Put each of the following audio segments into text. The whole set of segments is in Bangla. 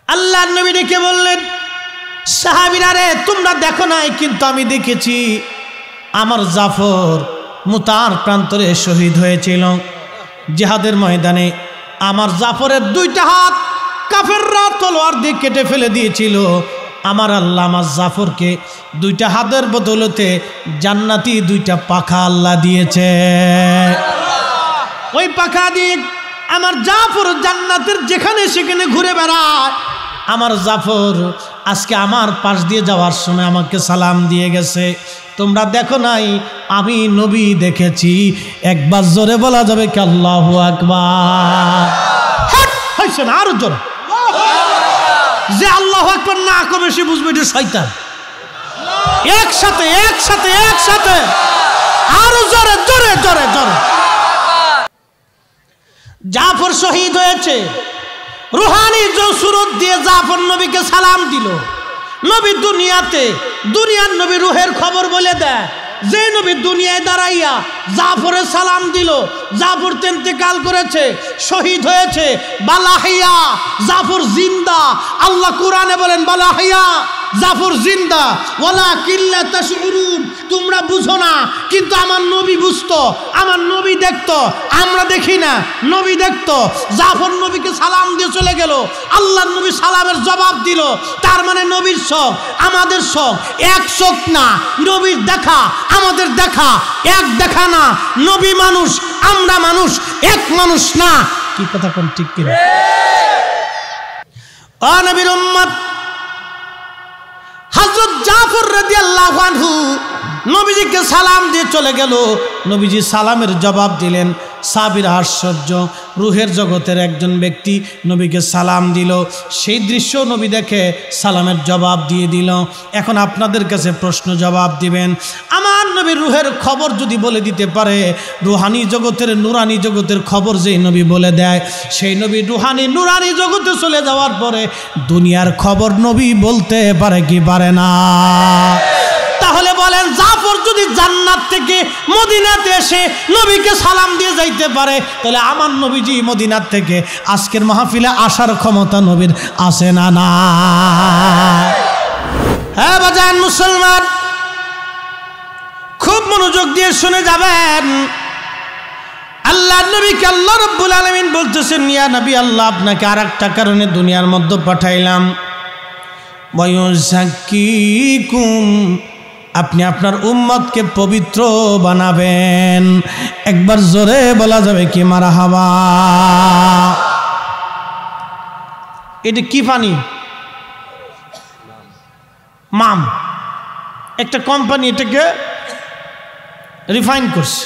আল্লাহর নবী ডেকে বললেন, সাহাবীরা রে, তোমরা দেখো নাই কিন্তু আমি দেখেছি আমার জাফর মুতার প্রান্তরে শহীদ হয়েছিল জিহাদের ময়দানে। আমার জাফরের দুইটা হাত কাফেররা তলোয়ার দিয়ে কেটে ফেলে দিয়েছিল। আমার আল্লাহ আমার জাফরকে দুইটা হাতের বদৌলতে জান্নাতি দুইটা পাখা আল্লাহ দিয়েছে। ওই পাখা দিয়ে আমার জাফর জান্নাতের যেখানে সেখানে ঘুরে বেড়ায়। আমার জাফর আজকে আমার পাশ দিয়ে যাওয়ার সময় আমাকে সালাম দিয়ে গেছে। তোমরা দেখো নাই, আমি নবী দেখেছি। একবার জোরে বলা যাবে কি আল্লাহু আকবার? হইছে না? আরো জোরে। যে আল্লাহু আকবার না কবে সে বুঝবে এটা শয়তান। একসাথে একসাথে একসাথে আরো জোরে জোরে জোরে জোরে। জাফর শহীদ হয়েছে। রুহানি সুরত দিয়ে জাফর নবীকে সালাম দিল। নবী দুনিয়ার নবী রুহের খবর বলে দেয়। যে নবী দুনিয়ায় দাঁড়াইয়া জাফরের সালাম দিল, জাফর ইন্তেকাল করেছে, শহীদ হয়েছে। বালাহিয়া জাফর জিন্দা। আল্লাহ কোরআনে বলেন বালাহিয়া জাফর জিন্দা ওয়ালা কিল্লা তাশউরুন। তোমরা বুঝো না কিন্তু আমার নবী বুঝতো, আমার নবী দেখতো, আমরা দেখি না। নবী দেখতো। জাফর নবীকে সালাম দিয়ে চলে গেল। আল্লাহর নবী সালামের জবাব দিল। তার মানে নবীর শখ আমাদের শখ এক শখ না। নবীর দেখা আমাদের দেখা এক দেখা না। নবী মানুষ, আমরা মানুষ, এক মানুষ না। কি কথা কোন ঠিক কিনা? ও নবীর উম্মত, হযরত জাফর রাদিয়াল্লাহু আনহু নবীজিকে সালাম দিয়ে চলে গেল। নবীজি সালামের জবাব দিলেন। সাহাবীরা আশ্চর্য, রুহের জগতের একজন ব্যক্তি নবীকে সালাম দিল। সেই দৃশ্য নবী দেখে সালামের জবাব দিয়ে দিল। এখন আপনাদের কাছে প্রশ্ন জবাব দিবেন। আমার নবীর রুহের খবর যদি বলে দিতে পারে, রুহানি জগতের নুরানি জগতের খবর যেই নবী বলে দেয়, সেই নবী রুহানি নুরানি জগতে চলে যাওয়ার পরে দুনিয়ার খবর নবী বলতে পারে কি পারে না? তাহলে বলেন, জাফর যদি জান্নাত থেকে মদিনাতে এসে নবীকে সালাম দিয়ে যাইতে পারে, তাহলে আমার নবীজি মদিনার থেকে আজকের মাহফিলে আসার ক্ষমতা নবীর আছে না? না। হ্যাঁ বাজান মুসলমান, খুব মনোযোগ দিয়ে শুনে যাবেন। আল্লাহ নবীকে আল্লাহ রাব্বুল আলামিন বলতেছেন, ইয়া নবী, আল্লাহ আপনাকে আরেকটা কারণে দুনিয়ার মধ্যে পাঠাইলাম। ওয়ায়ুযাক্কিকুম, আপনি আপনার উম্মতকে পবিত্র বানাবেন। একবার জোরে বলা যাবে কি মারহাবা? এটা কি পানি? মাম। একটা কোম্পানি এটাকে রিফাইন করছে।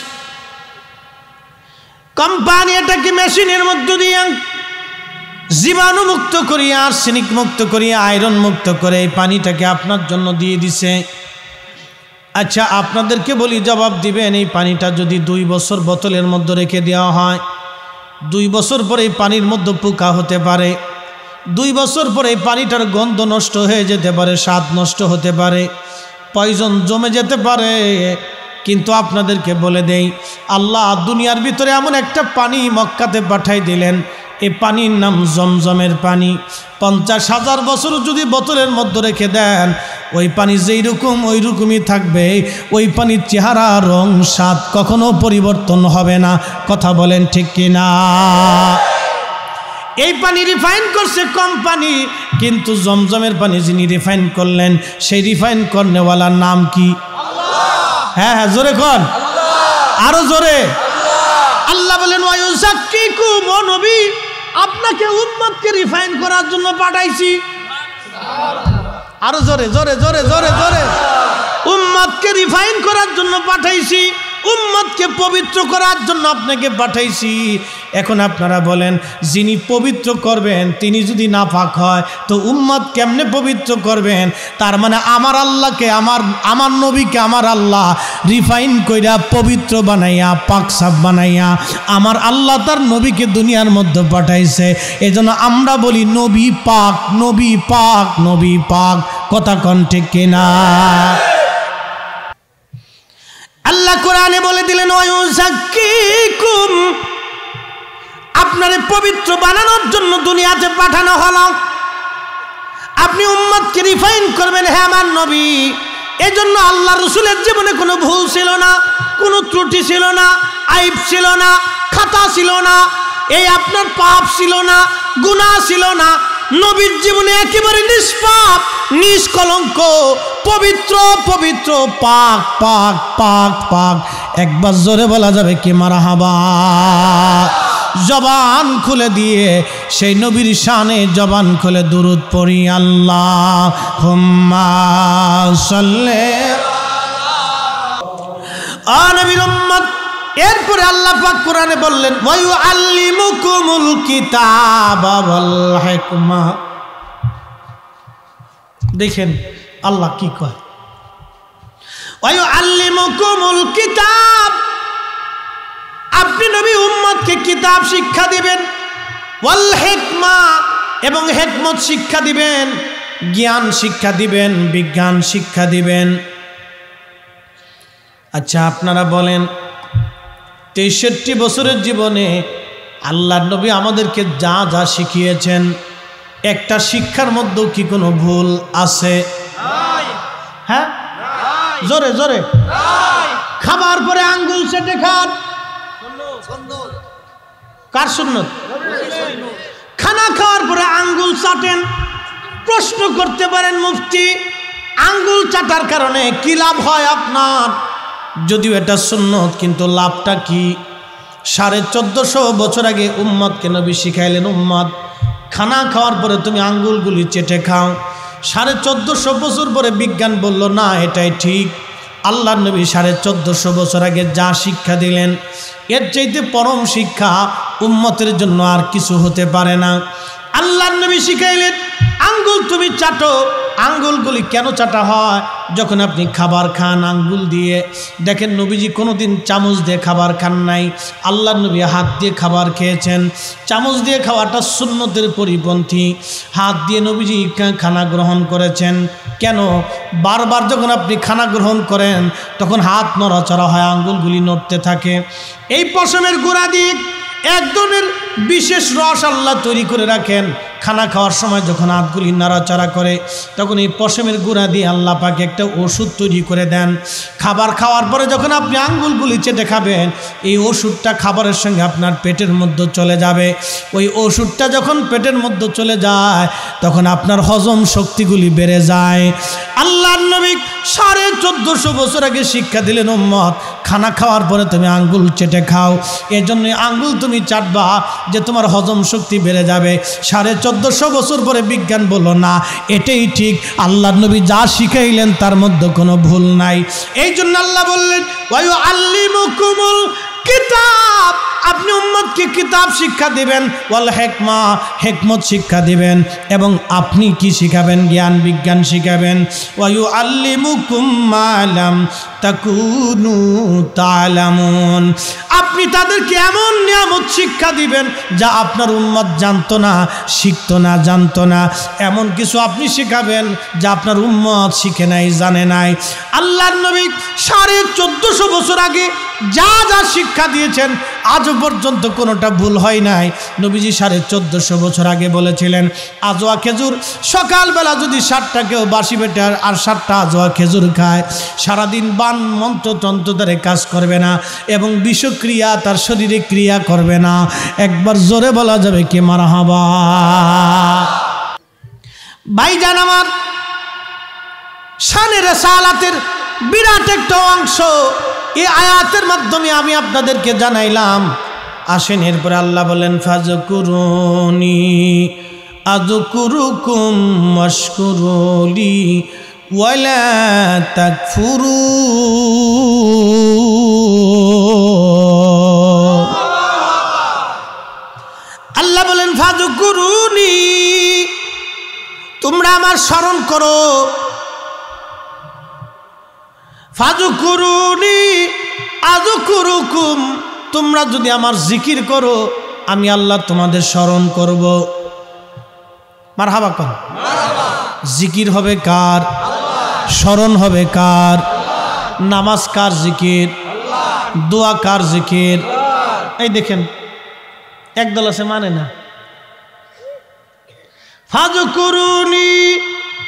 কোম্পানি এটাকে মেশিনের মধ্যে দিয়ে জীবাণু মুক্ত করিয়া, আর্সেনিক মুক্ত করিয়া, আয়রন মুক্ত করে এই পানিটাকে আপনার জন্য দিয়ে দিছে। আচ্ছা, আপনাদেরকে বলি, জবাব দিবেন, এই পানিটা যদি 2 বছর বোতলের মধ্যে রেখে দেওয়া হয়, 2 বছর পরে এই পানির মধ্যে পোকা হতে পারে, 2 বছর পরে এই পানিটার গন্ধ নষ্ট হয়ে যেতে পারে, স্বাদ নষ্ট হতে পারে, পয়জন জমে যেতে পারে। কিন্তু আপনাদেরকে বলে দেই, আল্লাহ দুনিয়ার ভিতরে এমন একটা পানি মক্কাতে পাঠাই দিলেন। এই পানির নাম জমজমের পানি। 50,000 বছর যদি বোতলের মধ্যে রেখে দেন, ওই পানি যেই রকম ওই রকমই থাকবে। ওই পানির চেহারা, রং, স্বাদ কখনো পরিবর্তন হবে না। কথা বলেন ঠিক কিনা? এই পানি রিফাইন করছে কোম্পানি, কিন্তু জমজমের পানি যিনি রিফাইন করলেন, সেই রিফাইন করনেওয়ালার নাম কি? হ্যাঁ হ্যাঁ, জোরে কর, আরো জোরে। আল্লাহ বলেন, ওয়ায়ুযাক্কিকুম, ও নবী, আপনাকে উম্মতকে রিফাইন করার জন্য পাঠাইছি। আরো জোরে জোরে জোরে জোরে জোরে। উম্মতকে রিফাইন করার জন্য পাঠাইছি, উম্মতকে পবিত্র করার জন্য আপনাকে পাঠাইছি। এখন আপনারা বলেন, যিনি পবিত্র করবেন তিনি যদি নাপাক হয়, তো উম্মত কেমনে পবিত্র করবেন? তার মানে আমার আল্লাহকে, আমার নবীকে আমার আল্লাহ রিফাইন কইরা পবিত্র বানাইয়া, পাক সাফ বানাইয়া আমার আল্লাহ তার নবীকে দুনিয়ার মধ্যে পাঠাইছে। এজন্য আমরা বলি নবী পাক, নবী পাক, নবী পাক। কথা কোন ঠিক কিনা? আল্লাহ কোরআনে বলে দিলেন, ওয়ায়ুযাক্কিকুম, আপনারে পবিত্র বানানোর জন্য দুনিয়াতে পাঠানো হলো। আপনি উম্মতকে রিফাইন করবেন। হ্যাঁ আমার নবী, এজন্য আল্লাহ রসুলের জীবনে কোনো ভুল ছিল না, কোনো ত্রুটি ছিল না, আইব ছিল না, খাতা ছিল না, এই আপনার পাপ ছিল না, গুনাহ ছিল না। নবীর জীবনে একেবারে নিষ্পাপ, নিষ্কলঙ্ক, পবিত্র পবিত্র, পাক পাক পাক পাক। একবার জোরে বলা যাবে কি মারহাবা? জবান খুলে দিয়ে সেই নবীর শানে জবান খুলে দুরূদ পড়ি, আল্লাহুম্মা সাল্লি আলা নবীর উম্মত। এরপরে আল্লাহ পাক কোরআনে বললেন, ওয়া ইউআল্লিমুকুমুল কিতাবা ওয়াল হিকমা। দেখেন আল্লাহ কি কয়, ওয়া ইউআল্লিমুকুমুল কিতাব, আপনি নবী উম্মতকে কিতাব শিক্ষা দিবেন, ওয়াল হিকমা, এবং হিকমত শিক্ষা দিবেন, জ্ঞান শিক্ষা দিবেন, বিজ্ঞান শিক্ষা দিবেন। আচ্ছা আপনারা বলেন, 63 বছরের জীবনে আল্লাহর নবী আমাদেরকে যা যা শিখিয়েছেন, একটা শিক্ষার মধ্যেও কি কোনো ভুল আছে? হ্যাঁ, জোরে জোরে। খাবার পরে আঙ্গুল চেটে খান, কার সুন্নত? খানা খাওয়ার পরে আঙ্গুল চাটেন। প্রশ্ন করতে পারেন মুফতি, আঙ্গুল চাটার কারণে কি লাভ হয় আপনার? যদিও এটা সুন্নত, কিন্তু লাভটা কি? 1450 বছর আগে উম্মতকে নবী শিখাইলেন, উম্মত খানা খাওয়ার পরে তুমি আঙ্গুলগুলি চেটে খাও। 1450 বছর পরে বিজ্ঞান বলল না, এটাই ঠিক। আল্লাহর নবী 1450 বছর আগে যা শিক্ষা দিলেন, এর চাইতে পরম শিক্ষা উম্মতের জন্য আর কিছু হতে পারে না। আল্লাহর নবী শিখাইলেন, আঙ্গুল তুমি চাটো। আঙ্গুলগুলি কেন চাটা হয়? যখন আপনি খাবার খান আঙ্গুল দিয়ে। দেখেন নবীজি কোনোদিন চামচ দিয়ে খাবার খান নাই, আল্লাহর নবী হাত দিয়ে খাবার খেয়েছেন। চামচ দিয়ে খাওয়াটা সুন্নতের পরিপন্থী। হাত দিয়ে নবীজি খানা গ্রহণ করেছেন। কেন? বারবার যখন আপনি খানা গ্রহণ করেন তখন হাত নড়াচড়া হয়, আঙ্গুলগুলি নড়তে থাকে। এই পশমের গোড়া দিয়ে এক ধরনের বিশেষ রস আল্লাহ তৈরি করে রাখেন। খানা খাওয়ার সময় যখন হাতগুলি নাড়াচাড়া করে তখন এই পশমের গুঁড়া দিয়ে আল্লাহ পাক একটা ওষুধ তৈরি করে দেন। খাবার খাওয়ার পরে যখন আপনি আঙ্গুলগুলি চেটে খাবেন, এই ওষুধটা খাবারের সঙ্গে আপনার পেটের মধ্যে চলে যাবে। ওই ওষুধটা যখন পেটের মধ্যে চলে যায় তখন আপনার হজম শক্তিগুলি বেড়ে যায়। আল্লাহর নবী 1450 বছর আগে শিক্ষা দিলেন, উম্মত খানা খাওয়ার পরে তুমি আঙ্গুল চেটে খাও। এজন্য আঙ্গুল তুমি চাটবা যে তোমার হজম শক্তি বেড়ে যাবে। 1450 বছর পরে বিজ্ঞান বলল না, এটাই ঠিক। আল্লাহর নবী যা শিখাইলেন তার মধ্যে কোনো ভুল নাই। এই জন্য আল্লাহ বললেন, ওয়া ইউআল্লিমুকুমুল কিতাব, আপনি উম্মতকে কিতাব শিক্ষা দিবেন, ওয়াল হিকমা, হিকমত শিক্ষা দিবেন, এবং আপনি কি শিখাবেন? জ্ঞান বিজ্ঞান শিখাবেন। ওয়া ইউআল্লিমুকুম মা লাম তাকুনু তা'লামুন, আপনি তাদেরকে এমন নিয়ামত শিক্ষা দিবেন যা আপনার উম্মত জানতো না, শিখতো না, জানতো না। এমন কিছু আপনি শিখাবেন যা আপনার উম্মত শিখে নাই, জানে নাই। আল্লাহর নবী 1450 বছর আগে যা যা শিক্ষা দিয়েছেন আজও পর্যন্ত কোনোটা ভুল হয় নাই। নবীজি 1450 বছর আগে বলেছিলেন, আজোয়া খেজুর সকালবেলা যদি 7টা কেউ বাসি বেটে আর 7টা আজোয়া খেজুর খায়, সারাদিন বান মন্ত্রতন্ত্র দ্বারে কাজ করবে না এবং বিষক্রিয়া তার শরীরে ক্রিয়া করবে না। একবার জোরে বলা যাবে কি মারহাবা? ভাইজান আমার, শানে রিসালাতের বিরাট একটা অংশ এই আয়াতের মাধ্যমে আমি আপনাদেরকে জানাইলাম। আসেন এরপরে আল্লাহ বলেন, ফাজকুরুনি আযকুরুকুম ওয়াশকুরুলি ওয়ালা তাকফুরুন। আল্লাহ বলেন, ফাজকুরুনি, তোমরা আমার স্মরণ করো। ফাজকুরুনি আযকুরুকুম, তোমরা যদি আমার জিকির করো আমি আল্লাহ তোমাদের স্মরণ করব। মারহাবা কর। জিকির হবে কার? স্মরণ হবে কার? নামাজ কার জিকির? দোয়া কার জিকির? এই দেখেন একদল আছে মানে না। ফাজকুরুনি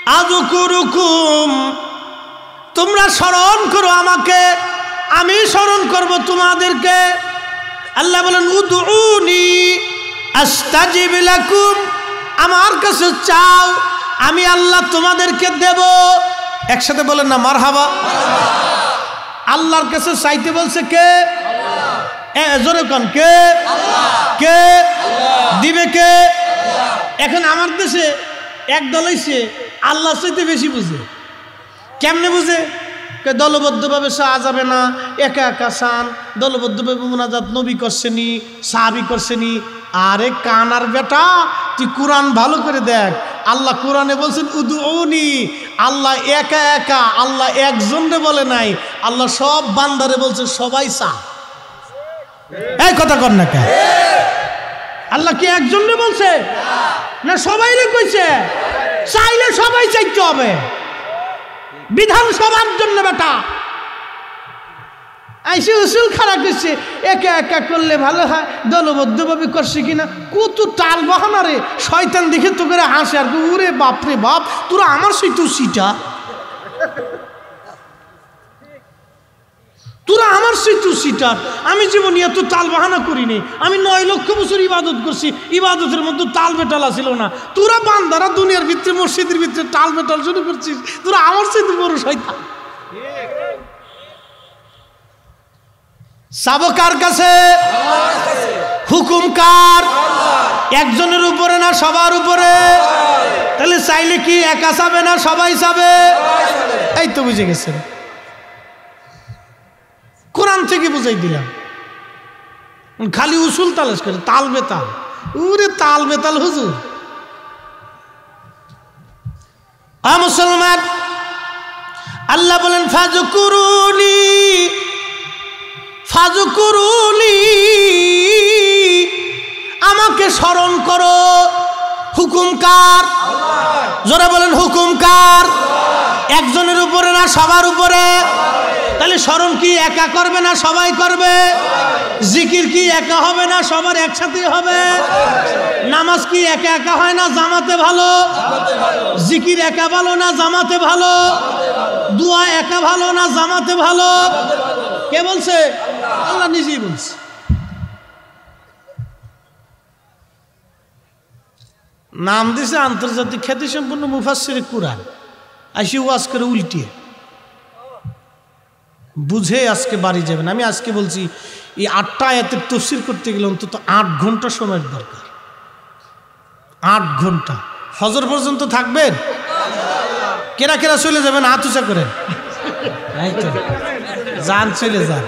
আযকুরুকুম, তোমরা স্মরণ করো আমাকে, আমি স্মরণ করব তোমাদেরকে। আল্লাহ বলেন উদউনি আস্তাজিব লাকুম, আমার কাছে চাও, আমি আল্লাহ তোমাদেরকে দেব। একসাথে বলেন না মারহাবা। আল্লাহর কাছে চাইতে বলছে কে? জোরে কোন কে? কে দিবে কে? এখন আমার দেশে এক দল হইছে আল্লাহ চাইতে বেশি বুঝে। কেমনে বুঝে? দলবদ্ধভাবে চাওয়া যাবে না, একা একা চান, দলবদ্ধভাবে মোনাজাত নবী করছেনি, সাহাবী করছেনি। আরে কানার বেটা, তুই কোরআন ভালো করে দেখ। আল্লাহ কোরআনে বলছেন উদউনি, আল্লাহ একা একা, আল্লাহ একজনরে বলে নাই, আল্লাহ সব বান্দারে বলছে সবাই চা। এই কথা কর না কে? আল্লাহ কি একজনরে বলছে না সবাইরে কইছে? চাইলে সবাই চাইতে হবে, বিধানসভার জন্য বেটা। আইসে উসুল খারাপ করছে, একা একা করলে ভালো হয়, দলবদ্ধভাবে করছে কিনা কত টাল বাহানা রে। শয়তান দেখে তো করে হাসে আর উরে বাপরে বাপ, তোরা আমার সইতো সিটা, তোরা আমার সইতো সিটার। আমি জীবনে এত তাল বাহানা করিনি। আমি 9 লক্ষ বছর ইবাদত করছি, ইবাদতের মধ্যে তাল বেটালা ছিল না। তোরা বান্দারা দুনিয়ার ভিতরে মসজিদের ভিতরে তাল বেটাল শুরু করছিস, তোরা আমার সইতো বড় শয়তান। চাবো কার কাছে? হুকুম কার? একজনের উপরে না সবার উপরে? তাহলে চাইলে কি একা চাবে না সবাই চাবে? এই তো বুঝে গেছেন, কোরআন থেকে বুঝাই দিলাম। খালি উসুল তালাশ করে তাল বেতাল, উরে তাল বেতাল হুজুর। মুসলমান, আল্লাহ বলেন ফাযকুরুনি ফাযকুরুনি, আমাকে স্মরণ করো। হুকুম কার? জোরে বলেন হুকুম কার? একজনের উপরে না সবার উপরে? তাহলে স্মরণ কি একা করবে না সবাই করবে? জিকির কি একা হবে না সবার একসাথে হবে? নামাজ কি একা একা হয় না জামাতে ভালো? জিকির একা ভালো না জামাতে ভালো? দোয়া একা ভালো না জামাতে ভালো? কে বলছে? আল্লাহ নিজেই বলছে। নাম দিছে আন্তর্জাতিক খ্যাতি সম্পন্ন মুফাসসিরে কুরআন, আইসি ওয়াজ করে উল্টিয়ে বুঝে আজকে বাড়ি যাবেন। আমি আজকে বলছি এই 8টা আয়াতের তাফসীর করতে গেলে অন্তত 8 ঘন্টা সময়ের দরকার। 8 ঘন্টা ফজর পর্যন্ত থাকবেন? কেরা কেরা চলে যাবেন হাত উঁচা করেন। যান, চলে যান,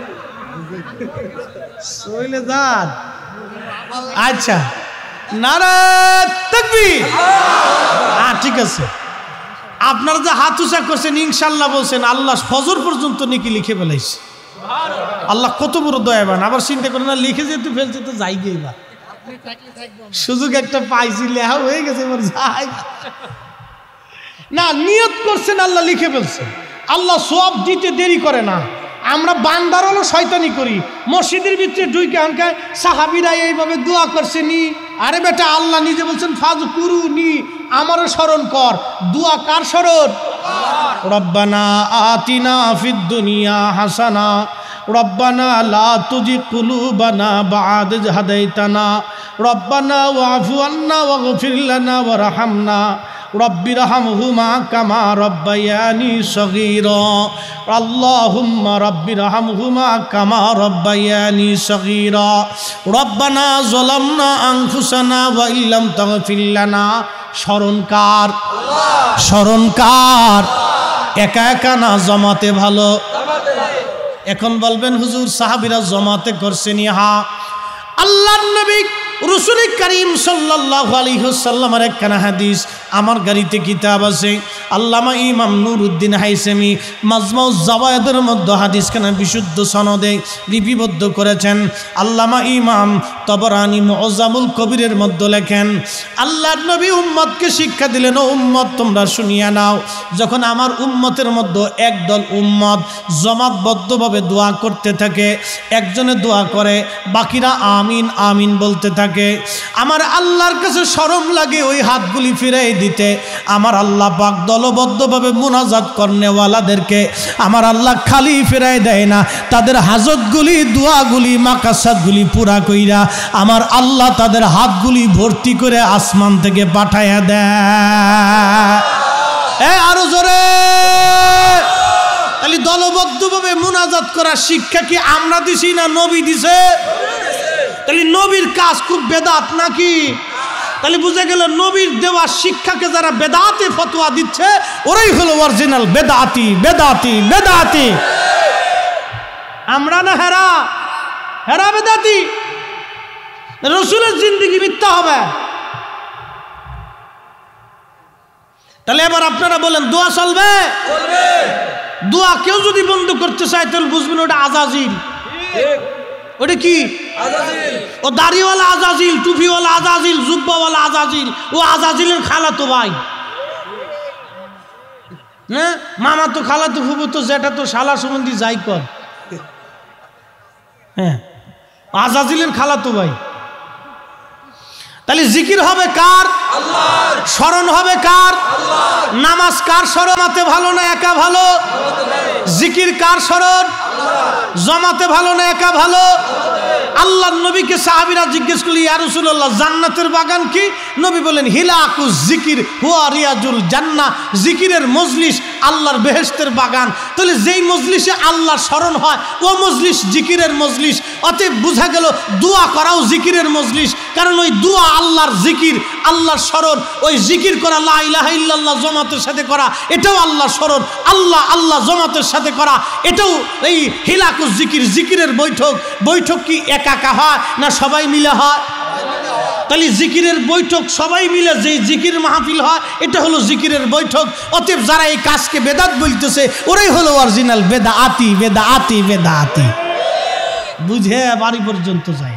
চলে যান। আচ্ছা, নারায়ে তাকবীর। ঠিক আছে, আপনারা যে হাত উঁচা করছেন ইনশাল্লাহ বলছেন, আল্লাহ ফজর পর্যন্ত নেকি লিখে ফেলাইছে। আল্লাহ কত বড় দয়াবান। আবার চিন্তা করে না, লিখে যেতে ফেলছে তো যাই গিয়ে বা সুযোগ একটা পাইছি, লেহা হয়ে গেছে, এবার যাই না। নিয়ত করছেন, আল্লাহ লিখে ফেলছে। আল্লাহ সওয়াব দিতে দেরি করে না। আমরা বান্দার হলো শয়তানি করি, মসজিদের ভিতরে ঢুকে আনকায় সাহাবীরা এইভাবে দোয়া করছেনি। আরে বেটা, আল্লাহ নিজে বলছেন ফাযকুরুনি, আমারও স্মরণ কর। দোয়া কার স্মরণ? রব্বানা আতিনা ফিদ দুনিয়া হাসানা রব্বানা লা তুজিগ কুলুবানা বা'দা ইয হাদাইতানা রব্বানা ওয়া'ফু আন্না ওয়াগফির লানা ওয়ারহামনা রব্বিরহামহুমা কামা রব্বায়ানি সগীরা আল্লাহুম্মা রব্বিরহামহুমা কামা রব্বায়ানি সগীরা রব্বানা যালামনা আনফুসানা ওয়া ইল্লাম তাগফির লানা। স্মরণকার? স্মরণকার? একা একা না জমাতে ভালো? এখন বলবেন হুজুর সাহাবীরা জমাতে করছেন। হ্যাঁ, আল্লাহর নবী রাসূল করিম সাল্লাল্লাহু আলাইহি ওয়াসাল্লামের একখানা হাদিস আমার গাড়িতে কিতাব আছে। আল্লামা ইমাম নুরউদ্দিন হাইসামি মাজমাউজ জাওয়ায়েদের মধ্যে হাদিসখানা বিশুদ্ধ সনদে লিপিবদ্ধ করেছেন। আল্লামা ইমাম তবরানি মুআজ্জামুল কবিরের মধ্যে লেখেন, আল্লাহর নবী উম্মতকে শিক্ষা দিলেন, ও উম্মত তোমরা শুনিয়া নাও, যখন আমার উম্মতের মধ্যে একদল উম্মত জমাতবদ্ধভাবে দোয়া করতে থাকে, একজনে দোয়া করে বাকিরা আমিন আমিন বলতে থাকে, আমার আল্লাহর কাছে শরম লাগে ওই হাতগুলি ফিরাই দিতে। আমার আল্লাহ পাক দলবদ্ধভাবে মুনাজাত করনেওয়ালাদেরকে আমার আল্লাহ খালি ফেরাই দেয় না, তাদের হাজতগুলি দোয়াগুলি মাকাসাদগুলি পুরা কইরা আমার আল্লাহ তাদের হাতগুলি ভর্তি করে আসমান থেকে পাঠাইয়া দেয়। আরো জোরে। তাহলে দলবদ্ধভাবে মুনাজাত করার শিক্ষা কি আমরা দিছি না নবী দিছে? তাহলে নবীর কাজ খুব বেদাত নাকি? তাহলে বুঝে গেল নবীর দেওয়া শিক্ষাকে যারা বেদাতে ফতোয়া দিচ্ছে ওরাই হলো অরিজিনাল বেদাতি বেদাতি বেদাতি। আমরা না হেরা হেরা বেদাতি। রসুলের জিন্দেগি মিথ্যা হবে। তাহলে এবার আপনারা বলেন দোয়া চলবে? দোয়া কেউ যদি বন্ধ করতে চায় তাহলে বুঝবেন ওটা আজাজিল। ওটা কি? ও দাড়িওয়ালা আজাজিল, টুপিওয়ালা আজাজিল, জুব্বাওয়ালা আজাজিল। ও আজাজিলের খালাতো ভাই, হ্যাঁ মামা তো খালাতো ফুফু তো যেটা তো শালা সম্বন্ধী যাই কর, হ্যাঁ আজাজিলের খালাতো ভাই। তাহলে জিকির হবে কার? আল্লাহর। স্মরণ হবে কার? আল্লাহর। নামাজ কার স্মরণাতে ভালো না একা ভালো? জিকির কার স্মরণ? আল্লাহর। জমাতে ভালো না একা ভালো? আল্লাহর নবীকে সাহাবীরা জিজ্ঞেস করল, ইয়া রাসূলুল্লাহ জান্নাতের বাগান কি? নবী বলেন হিলাকুজ জিকির হুয়া রিয়াজুল জান্নাহ। জিকিরের মজলিস আল্লাহর বেহেশতের বাগান। তাহলে যেই মজলিসে আল্লাহর স্মরণ হয় ও মজলিস জিকিরের মজলিস। অতএব বোঝা গেল দোয়া করাও জিকিরের মজলিস, কারণ ওই দোয়া আল্লাহর জিকির, আল্লাহর স্মরণ। ওই জিকির করা লা ইলাহা ইল্লাল্লাহ জমাতের সাথে করা এটাও আল্লাহর স্মরণ, আল্লাহ আল্লাহ জমাতের সাথে করা এটাও এই হিলাকুজ জিকির, জিকিরের বৈঠক। বৈঠক কি একা একা হয় না সবাই মিলে হয়? তাহলে জিকিরের বৈঠক সবাই মিলে যে জিকির মাহফিল হয় এটা হলো জিকিরের বৈঠক। অতএব যারা এই কাজকে বেদাত বলতেছে ওরাই হলো অরিজিনাল বেদাতি বেদাতি বেদাতি। বুঝে বাড়ি পর্যন্ত যায়।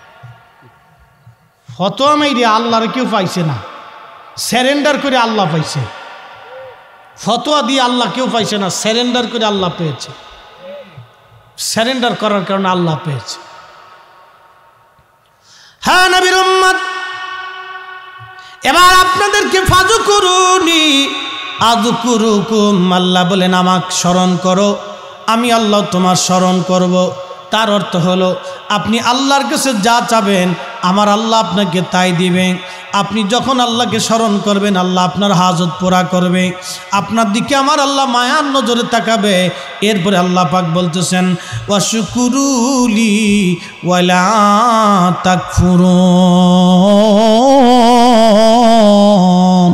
ফতোয়া মেরে আল্লাহর কেউ পাইছে না, স্যারেন্ডার করে আল্লাহ পাইছে। ফতোয়া দিয়ে আল্লাহ কেউ পাইছে না, স্যারেন্ডার করে আল্লাহ পেয়েছে। স্যারেন্ডার করার কারণে আল্লাহ পেয়েছে। হ্যাঁ নবীর উম্মত, এবার আপনাদেরকে ফাযকুরুনি আযকুরুকুম। আল্লাহ বলেন আমাকে স্মরণ করো, আমি আল্লাহ তোমার স্মরণ করব। তার অর্থ হলো আপনি আল্লাহর কাছে যা চাবেন আমার আল্লাহ আপনাকে তাই দিবেন। আপনি যখন আল্লাহকে স্মরণ করবেন আল্লাহ আপনার হাজত পুরা করবে, আপনার দিকে আমার আল্লাহ মায়ার নজরে তাকাবে। এরপরে আল্লাহ পাক বলতেছেন ওয়াশকুরুলি ওয়ালা তাকফুরুন,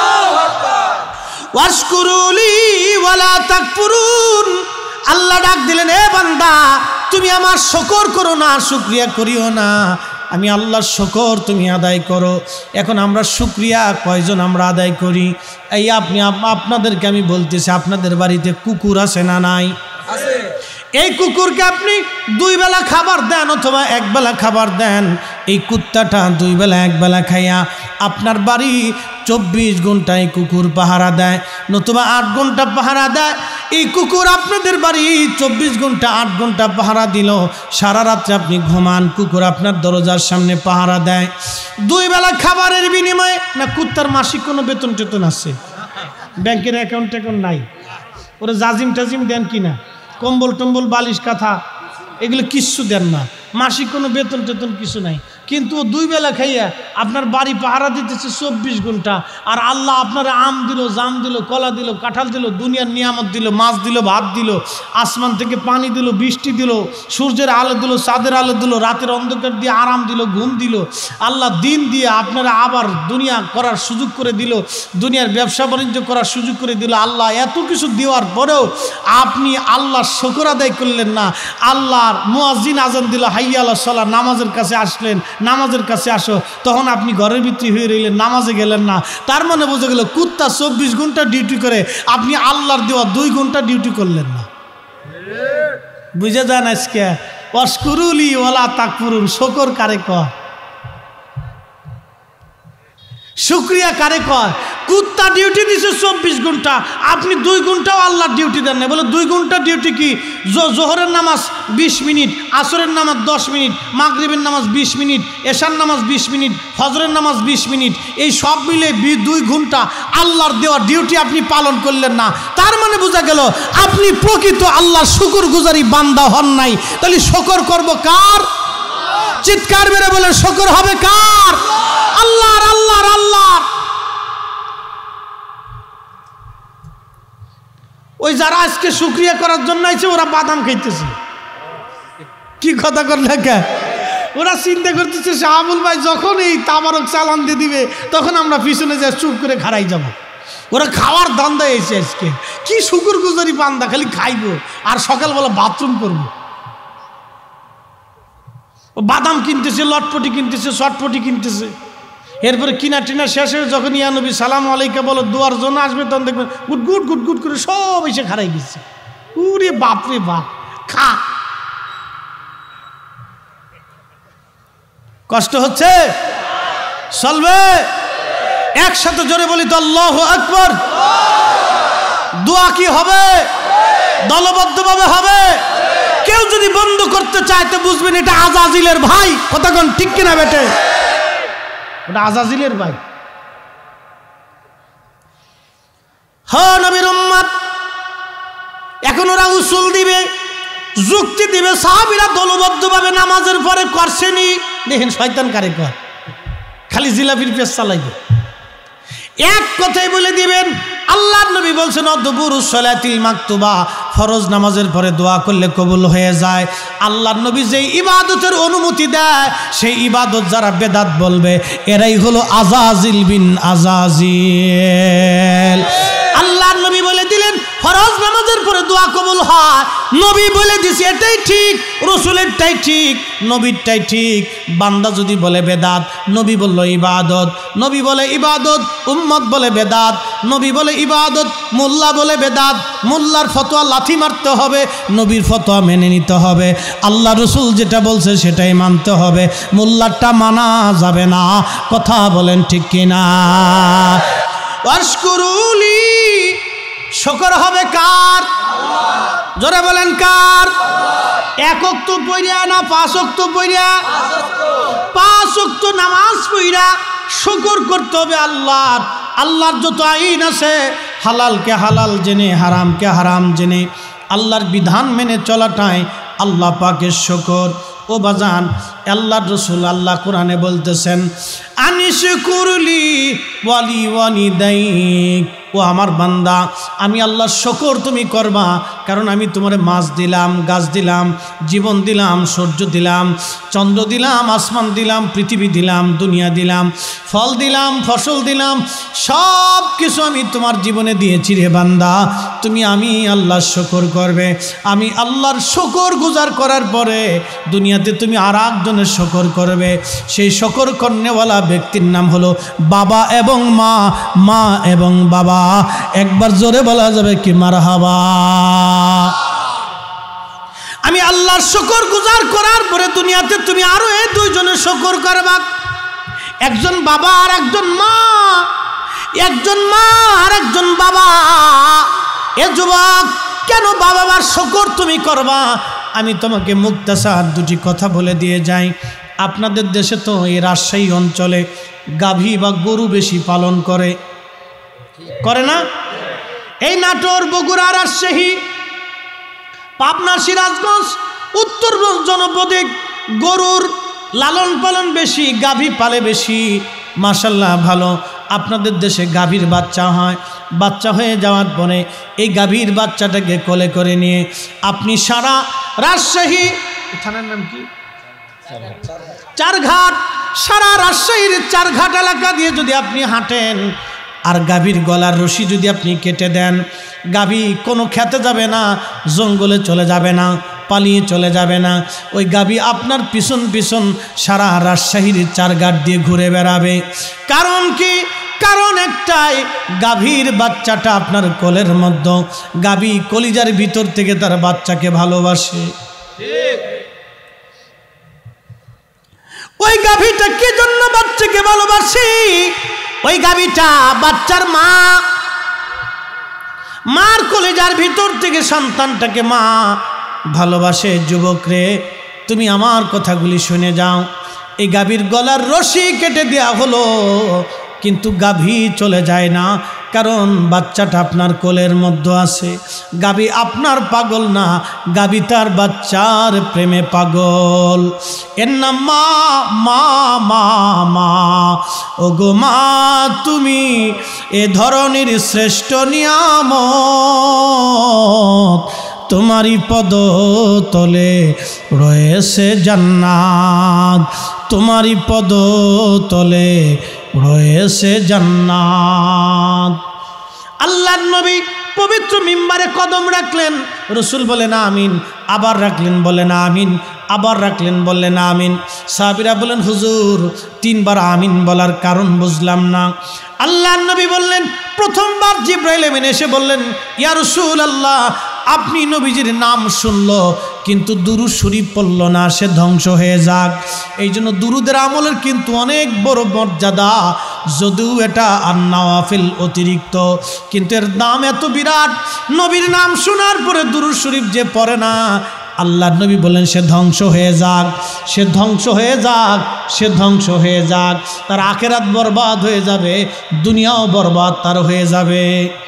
ওয়াশকুরুলি ওয়ালা তাকফুরুন। আল্লাহ ডাক দিলেন, এ বান্দা তুমি আমার শুকর করো না, শুকরিয়া করিও না। আমি আল্লাহর শুকর তুমি আদায় করো। এখন আমরা শুকরিয়া কয়জন আমরা আদায় করি? এই আপনাদেরকে আমি বলতেছি, আপনাদের বাড়িতে কুকুর আছে না নাই? আছে। এই কুকুরকে আপনি 2 বেলা খাবার দেন অথবা 1 বেলা খাবার দেন। এই কুত্তাটা 2 বেলা 1 বেলা খাইয়া আপনার বাড়ি 24 ঘন্টায় কুকুর পাহারা দেয়, নতুবা 8 ঘন্টা পাহারা দেয়। এই কুকুর আপনাদের বাড়ি 24 ঘন্টা 8 ঘন্টা পাহারা দিল, সারা রাত্রে আপনি ঘুমান, কুকুর আপনার দরজার সামনে পাহারা দেয়। 2 বেলা খাবারের বিনিময়ে না কুত্তার মাসিক কোনো বেতন টেতন আছে? ব্যাংকের অ্যাকাউন্ট নাই? ওরা জাজিম টাজিম দেন কিনা? কম্বল টম্বল বালিশ কাঁথা এগুলো কিচ্ছু দেন না, মাসিক কোনো বেতন টেতন কিছু নাই। কিন্তু 2 বেলা খাইয়া আপনার বাড়ি পাহারা দিতেছে 24 ঘন্টা। আর আল্লাহ আপনার আম দিল, জাম দিল, কলা দিল, কাঁঠাল দিল, দুনিয়ার নিয়ামত দিল, মাছ দিল, ভাত দিল, আসমান থেকে পানি দিল, বৃষ্টি দিল, সূর্যের আলো দিল, চাঁদের আলো দিল, রাতের অন্ধকার দিয়ে আরাম দিল, ঘুম দিল। আল্লাহ দিন দিয়ে আপনারা আবার দুনিয়া করার সুযোগ করে দিল, দুনিয়ার ব্যবসা বাণিজ্য করার সুযোগ করে দিল। আল্লাহ এত কিছু দেওয়ার পরেও আপনি আল্লাহর শুকর আদায় করলেন না। আল্লাহর মুয়াজ্জিন আজান দিল, হাইয়া আলাস সালাহ, নামাজের কাছে আসলেন, নামাজের কাছে আসো, তখন আপনি ঘরের ভিতরে হয়ে রইলেন, নামাজে গেলেন না। তার মানে বোঝা গেল কুত্তা 24 ঘন্টা ডিউটি করে, আপনি আল্লাহর দেওয়া 2 ঘন্টা ডিউটি করলেন না। বুঝে যান আজকে ওয়াশকুরুলি ওয়ালা তাকফুরুন। শুকর কারে কয়? শুকরিয়া কারে কয়? কুত্তা ডিউটি দিছে 24 ঘন্টা, আপনি 2 ঘন্টাও আল্লাহর ডিউটি দেন না। বলে 2 ঘন্টা ডিউটি কি? জোহরের নামাজ 20 মিনিট, আসরের নামাজ 10 মিনিট, মাগরিবের নামাজ 20 মিনিট, এশার নামাজ 20 মিনিট, ফজরের নামাজ 20 মিনিট, এই সব মিলে 2 ঘন্টা আল্লাহর দেওয়া ডিউটি আপনি পালন করলেন না। তার মানে বোঝা গেল আপনি প্রকৃত আল্লাহর শুকরগুজারি বান্দা হন নাই। তাহলে শুকর করব কার? চিৎকার মেরে বলে শুকর হবে কার? আল্লাহর, আল্লাহর, আল্লাহর। ওই যারা আজকে শুকরিয়া করার জন্য আইছে ওরা বাদাম খাইতেছে। কি কথা করলে কে? ওরা চিন্তা করতেছে শাহাবুল ভাই যখন এই তাবারক চালান দিয়ে দিবে তখন আমরা পিছনে যা চুপ করে খাড়াই যাব। ওরা খাওয়ার ধান্দায় এসে আজকে কি শুকরগুজারি বান্দা, খালি খাইবো আর সকালবেলা বাথরুম করবো। বাদাম কিনতেছে, লটপটি কিনতেছে, শটপটি কিনতেছে। এরপরে কিনা টিনা শেষ হয়ে যখন ইয়া নবী সালাম আলাইকা বলো দোয়ার জন্য আসবে তখন দেখবেন গুটগুট গুটগুট করে সব এসে খারাই গেছে। উরে বাপরে বাপ, খা। কষ্ট হচ্ছে? চলবে? একসাথে জোরে বলি তো আল্লাহু আকবার। দোয়া কি হবে? দলবদ্ধভাবে হবে। কেউ যদি বন্ধ করতে চায় তো বুঝবেন এটা আজাজিলের ভাই। কতক্ষণ ঠিক কিনা বেটে? ওটা আজাজিলের ভাই। হ্যাঁ নবীর উম্মত। এখন ওরা উসুল দিবে, যুক্তি দিবে। সাহাবীরা দলবদ্ধভাবে নামাজের পরে করছেনি। দেখেন শয়তান কারে কর, খালি জিলাপির পেশ চালাইবে। এক কথাই বলে দিবেন আল্লাহর নবী বলছেন অদবুরুস সালাতিল মাকতুবা, ফরজ নামাজের পরে দোয়া করলে কবুল হয়ে যায়। আল্লাহর নবী যেই ইবাদতের অনুমতি দেয় সেই ইবাদত যারা বেদাত বলবে এরাই হলো আজাজিল বিন আজাজিল। আল্লাহর নবী বলে দিলেন ফরজ নামাজের পরে দোয়া কবুল হয়। নবী বলে দিছে এটাই ঠিক, রসুলেরটাই ঠিক, নবীরটাই ঠিক। বান্দা যদি বলে বেদাত, নবী বলল ইবাদত। নবী বলে ইবাদত, উম্মত বলে বেদাত। নবী বলে ইবাদত, মোল্লা বলে বেদাত। মোল্লার ফতোয়া লাথি মারতে হবে, নবীর ফতোয়া মেনে নিতে হবে। আল্লাহ রসুল যেটা বলছে সেটাই মানতে হবে, মোল্লারটা মানা যাবে না। কথা বলেন ঠিক কিনা? ওয়াশকুরুলি, শুকর হবে কার? জোরে বলেন কার? এক ওয়াক্ত পড়িয়া না 5 ওয়াক্ত পড়িয়া? 5 ওয়াক্ত নামাজ পড়িয়া শুকর করতে হবে আল্লাহর। আল্লাহর যত আইন আছে, হালালকে হালাল জেনে, হারামকে হারাম জেনে আল্লাহর বিধান মেনে চলাটাই আল্লাহ পাকের শুকর। ও বাজান, আল্লাহর রসুল আল্লাহ কোরআনে বলতেছেন আনিশকুরলি ওয়ালি ওয়ালিদাইক, ও আমার বান্দা আমি আল্লাহর শুকর তুমি করবা, কারণ আমি তোমারে মাছ দিলাম, গাছ দিলাম, জীবন দিলাম, সূর্য দিলাম, চন্দ্র দিলাম, আসমান দিলাম, পৃথিবী দিলাম, দুনিয়া দিলাম, ফল দিলাম, ফসল দিলাম, সব কিছু আমি তোমার জীবনে দিয়েছি রে বান্দা। তুমি আমি আল্লাহর শুকর করবে। আমি আল্লাহর শুকর গুজার করার পরে দুনিয়াতে তুমি আর একজনের শুকর করবে। সেই শুকর করনেওয়ালা ব্যক্তির নাম হলো বাবা এবং মা, মা এবং বাবা। একবার জোরে বলা যাবে কি মারহাবা? আমি আল্লাহর শুকর গুজার করার পরে দুনিয়াতে তুমি আরো এই 2 জনের শুকর করবা। একজন বাবা আর একজন মা, একজন মা আর একজন বাবা। এ যুবক, কেন বাবা মার শুকর তুমি করবা? আমি তোমাকে মুক্তাসার 2টি কথা বলে দিয়ে যাই। আপনাদের দেশে তো এই রাজশাহী অঞ্চলে গাভী বা গরু বেশি পালন করে না? এই নাটোর, বগুড়া, রাজশাহী, পাবনা, সিরাজগঞ্জ, উত্তর জনপদে গরুর লালন পালন বেশি, গাভী পালে বেশি। মাশাল্লাহ ভালো। আপনাদের দেশে গাভীর বাচ্চা হয়, বাচ্চা হয়ে যাওয়ার পরে এই গাভীর বাচ্চাটাকে কোলে করে নিয়ে আপনি সারা রাজশাহী, থানার নাম কি, চারঘাট, সারা রাজশাহীর চারঘাট এলাকা দিয়ে যদি আপনি হাঁটেন আর গাভীর গলার রশি যদি আপনি কেটে দেন, গাভী কোনো খেতে যাবে না, জঙ্গলে চলে যাবে না, পালিয়ে চলে যাবে না। ওই গাভী আপনার পিছন পিছন সারা রাজশাহীর চারঘাট দিয়ে ঘুরে বেড়াবে। কারণ কি? কারণ একটাই, গাভীর বাচ্চাটা আপনার কোলের মধ্যে, গাভী কলিজার ভিতর থেকে তার বাচ্চাকে ভালোবাসে। ওই গাভীটা কি জন্য বাচ্চাকে ভালোবাসে? ওই গাভীটা বাচ্চার মা, মার কলেজার ভিতর থেকে সন্তানটাকে মা ভালোবাসে। যুবক রে, তুমি আমার কথাগুলি শুনে যাও। এই গাভীর গলার রশি কেটে দেয়া হলো, কিন্তু গাভী চলে যায় না, কারণ বাচ্চাটা আপনার কোলের মধ্যে আছে। গাভী আপনার পাগল না, গাভী তার বাচ্চার প্রেমে পাগল। এর নাম মা। মা মা মা ও গো মা, তুমি এ ধরনের শ্রেষ্ঠ নিয়ামত, তোমারই পদ তলে রয়েছে জান্নাত, তোমারই পদ তলে রয়েছে জান্নাত। আল্লাহর নবী পবিত্র মিম্বারে কদম রাখলেন, রসুল বলেন আমিন, আবার রাখলেন বলেন আমিন, আবার রাখলেন বললেন আমিন। সাহাবীরা বলেন হুজুর 3 বার আমিন বলার কারণ বুঝলাম না। আল্লাহর নবী বললেন, প্রথমবার জিবরাইল আমিন এসে বললেন, ইয়া রাসূলুল্লাহ, আপনি নবীজির নাম শুনল কিন্তু দুরূদ শরীফ পড়ল না, সে ধ্বংস হয়ে যাক। এই জন্য দুরুদের আমলের কিন্তু অনেক বড় মর্যাদা, যদিও এটা আন-নওয়াফিল অতিরিক্ত, কিন্তু এর দাম এত বিরাট। নবীর নাম শোনার পরে দুরূদ শরীফ যে পড়ে না, আল্লাহর নবী বলেন সে ধ্বংস হয়ে যাক, সে ধ্বংস হয়ে যাক, সে ধ্বংস হয়ে যাক। তার আখিরাত বরবাদ হয়ে যাবে, দুনিয়াও বরবাদ তার হয়ে যাবে।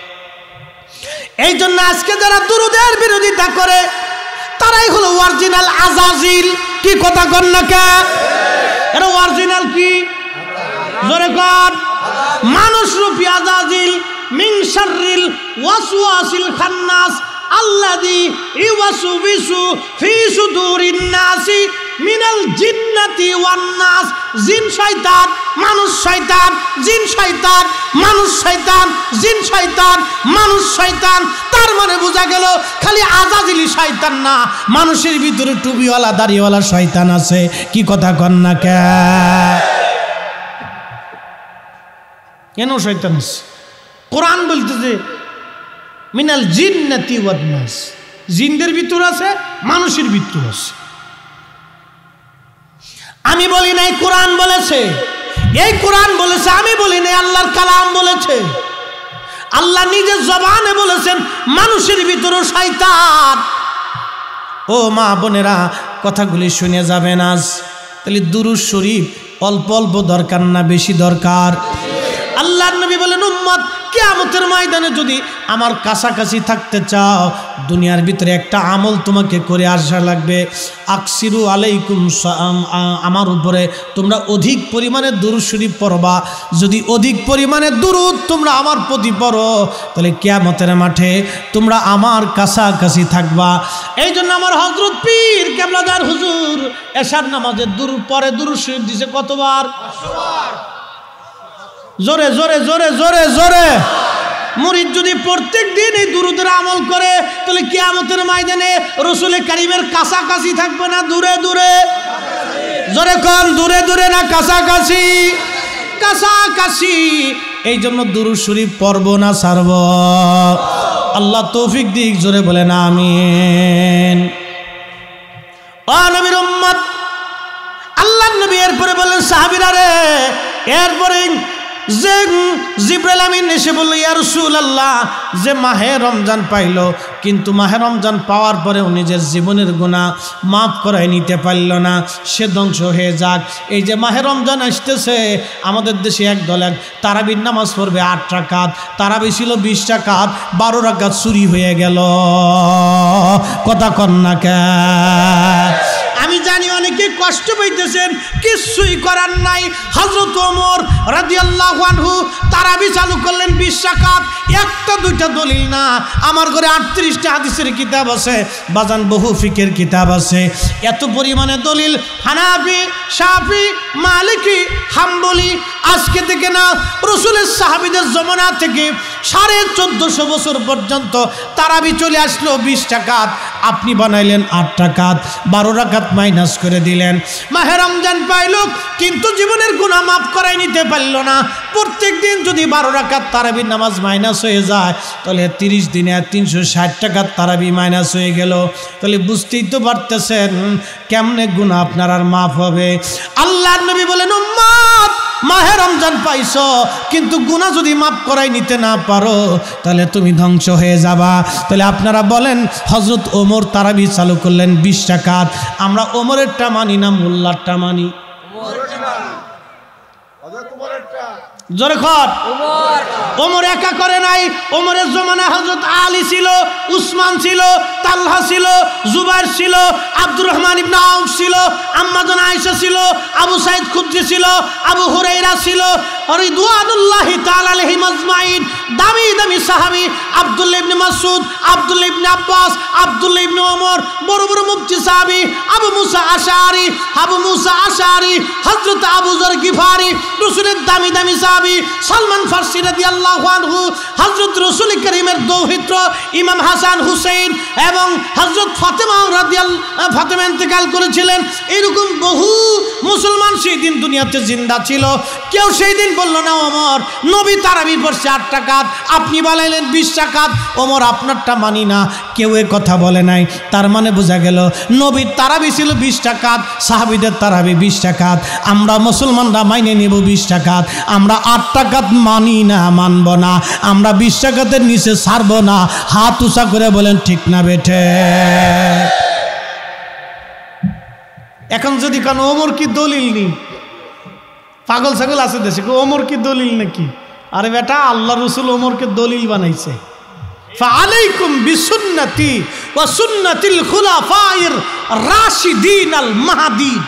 এই জন্য আজকে যারা দুরুদের বিরোধিতা করে তারাই হলো অরিজিনাল আজাজিল। কি কথা কন না কে? এরা অরিজিনাল কি? জোরে কর। মানুষ রূপী আজাজিল। মিন শাররিল ওয়াসওয়াসিল খান্নাস আল্লাযী ইউওয়াসবিসু ফি সুদুরিন নাসি মিনাল জিন্নাতি ওয়ান নাস। জিন শয়তান, মানুষ শয়তান, জিন শয়তান, মানুষ শয়তান, জিন শয়তান, মানুষ শয়তান। তার মানে বোঝা গেল খালি আজাজিলি শয়তান না, মানুষের ভিতরে টুপিওয়ালা দাড়িওয়ালা শয়তান আছে। কি কথা কন না কে? কেন শয়তান আছে? কোরআন বলতেছে মিনাল জিন্নাতি ওয়ান নাস, জিনদের ভিতর আছে, মানুষের ভিতর আছে। আমি বলি নাই, কোরআন বলেছে। এই কোরআন বলেছে, আমি বলি নাই, আল্লাহর কালাম বলেছে। আল্লাহ নিজের জবানে বলেছেন মানুষের ভিতরও শয়তান। ও মা বোনেরা, কথাগুলি শুনে যাবেন আজ। তাহলে দুরূদ শরীফ অল্প অল্প দরকার না বেশি দরকার? আল্লাহর নবী বলেন, উম্মত কিয়ামতের ময়দানে যদি আমার কাছাকাছি থাকতে চাও, দুনিয়ার ভিতরে একটা আমল তোমাকে করে আসা লাগবে। আকসিরু আলাইকুম, আমার উপরে তোমরা অধিক পরিমাণে দুরূদ শরীফ পড়বা। যদি অধিক পরিমাণে দুরূদ তোমরা আমার প্রতি পড়ো, তাহলে কিয়ামতের মাঠে তোমরা আমার কাছাকাছি থাকবা। এই জন্য আমার হযরত পীর কেবলাদার হুজুর এশার নামাজে পরে দুরূদ শরীফ দিছে কতবার? 500 বার। জোরে জোরে জোরে জোরে জোরে। মুরিদ যদি প্রত্যেক দিন এই দুরুদের আমল করে, তাহলে কিয়ামতের ময়দানে রাসূল কারীমের কাছাকাছি থাকবে না দূরে দূরে? জোরে কোন, দূরে দূরে না কাছাকাছি? কাছাকাছি। এই জন্য দুরূদ শরীফ পড়ব না ছাড়ব? আল্লাহ তৌফিক দিক। জোরে বলেন আমিন। ও নবীর উম্মত, আল্লাহর নবী এরপরে বললেন সাহাবীরা রে, এরপরে যে জিবরাইল আমিন এসে বলল, ইয়া রাসূলুল্লাহ, যে মাহে রমজান পাইল কিন্তু মাহে রমজান পাওয়ার পরেও নিজের জীবনের গুনাহ মাফ করাই নিতে পারল না, সে ধ্বংস হয়ে যাক। এই যে মাহে রমজান আসতেছে, আমাদের দেশে একদল তারাবির নামাজ পড়বে 8 রাকাত, তারাবি ছিল 20 রাকাত, 12 রাকাত চুরি হয়ে গেল। কথা কন না কে? আমি জানি অনেকে কষ্ট পাইতেছেন, কিছুই করার নাই। হযরত ওমর রাদিয়াল্লাহু আনহু তারাবি চালু করলেন 20 রাকাত। একটা দুইটা দলিল না, আমার ঘরে 38টা হাদিসের কিতাব আছে বাজান, বহু ফিকের কিতাব আছে। এত পরিমাণে দলিল, হানাফি, শাফি, মালিকি, হাম্বলি, আজকে থেকে না, রাসূলের সাহাবীদের জমানা থেকে 1450 বছর পর্যন্ত তারাবি চলে আসলো 20 রাকাত। আপনি বানাইলেন 8 রাকাত, 12 রাকাত মাইনাস করে দিলেন। মাহে রমজান পাইল কিন্তু জীবনের গুনাহ মাফ করাই নিতে পারল না। প্রত্যেক দিন যদি 12 রাকাত তারাবির নামাজ মাইনাস হয়ে যায়, তাহলে 30 দিনে 360 টাকার তারাবি মাইনাস হয়ে গেল। তাহলে বুঝতেই তো পারতেছেন কেমনে গুনাহ আপনার আর মাফ হবে। আল্লাহর নবী বলেন, উম্মত মাহে রমজান পাইছো, কিন্তু গুনাহ যদি মাফ করাই নিতে না পারো তাহলে তুমি ধ্বংস হয়ে যাবা। তাহলে আপনারা বলেন, হযরত ওমর তারাবি চালু করলেন 20 রাকাত, আমরা ওমরেরটা মানি না মোল্লারটা মানি? জোরে খট। ওমর একা করে নাই, ওমরের জমানায় হযরত আলী ছিল, উসমান ছিল, তালহা ছিল, জুবাইর ছিল, আব্দুর রহমান ইবনে আউফ ছিল, আম্মা জান আয়েশা ছিল, আবু সাঈদ খুদরি ছিল, আবু হুরায়রা ছিল, রিদওয়ানুল্লাহি তাআলা আলাইহিম আজমাইন। দামি দামি সাহাবী আব্দুল্লাহ ইবনে মাসউদ, আব্দুল্লাহ ইবনে আব্বাস, আব্দুল্লাহ ইবনে ওমর, বড় বড় মুফতি সাহাবী আবু মুসা আশআরী, হযরত আবু যর গিফারি, রাসূলের দামি দামি সাহাবী সালমান ফারসি রাদিয়াল্লাহু আনহু, হযরত রাসূল করিমের দৌহিত্র ইমাম হাসান হুসাইন এবং হযরত ফাতেমা ফাতেমা ইন্তেকাল করেছিলেন। এরকম বহু মুসলমান সেই দিন দুনিয়াতে জিন্দা ছিল। কেউ সেই দিন বলল না ওমর নবী তারাবি পড়ছে 8 রাকাত, আপনি বলাইলেন 20 রাকাত, ওমর আপনারটা মানি না, কেউ এ কথা বলে নাই। তার মানে বোঝা গেল নবীর তারাবি ছিল 20 রাকাত, সাহাবীদের তারাবি 20 রাকাত, আমরা মুসলমানরা মাইনে নেব 20 রাকাত। আমরা 8 রাকাত মানি না, মানব না, আমরা 20 রাকাতের নিচে ছাড়ব না। হাত উঁচা করে বলেন ঠিক না বেঠে? এখন যদি কারণ ওমর কি দলিল নেই, পাগল ছাগল আছে দেশে, ওমর কি দলিল নাকি? আরে বেটা, আল্লাহ রসুল ওমরকে দলিল বানাইছে। ফাআলাইকুম বিসুন্নতি ওয়া সুন্নাতিল খুলাফায়ে রাশিদিন আল মাহদিন।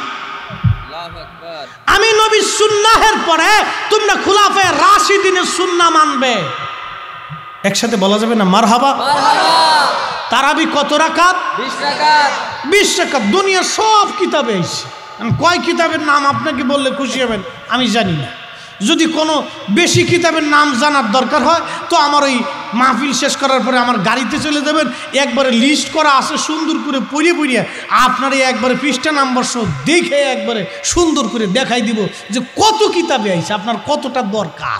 আমি নবীর সুন্নাহের পরে তোমরা খুলাফায়ে রাশিদিনের সুন্নাহ মানবে। একসাথে বলা যাবে না মারহাবা? তারাবি কত রাকাত? 20 রাকাত। 20 রাকাত দুনিয়ার সব কিতাবে আছে। কয় কিতাবের নাম আপনাকে বললে খুশি হবেন আমি জানি না। যদি কোনো বেশি কিতাবের নাম জানার দরকার হয় তো আমার ওই মাহফিল শেষ করার পরে আমার গাড়িতে চলে যাবেন, একবারে লিস্ট করা আছে সুন্দর করে পড়িয়ে আপনার এই একবারে পৃষ্ঠা নাম্বার সহ দেখে একবারে সুন্দর করে দেখাই দিব যে কত কিতাবে আইছে, আপনার কতটা দরকার।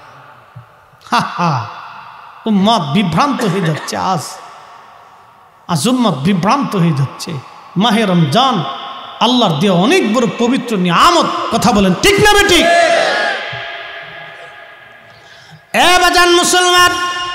উম্মত বিভ্রান্ত হয়ে যাচ্ছে, আজ উম্মত বিভ্রান্ত হয়ে যাচ্ছে। মাহে রমজান আল্লাহর দেওয়া অনেক বড় পবিত্র নিয়ামত, কথা বলেন ঠিক না বেঠিক? এ বাজান মুসলমান,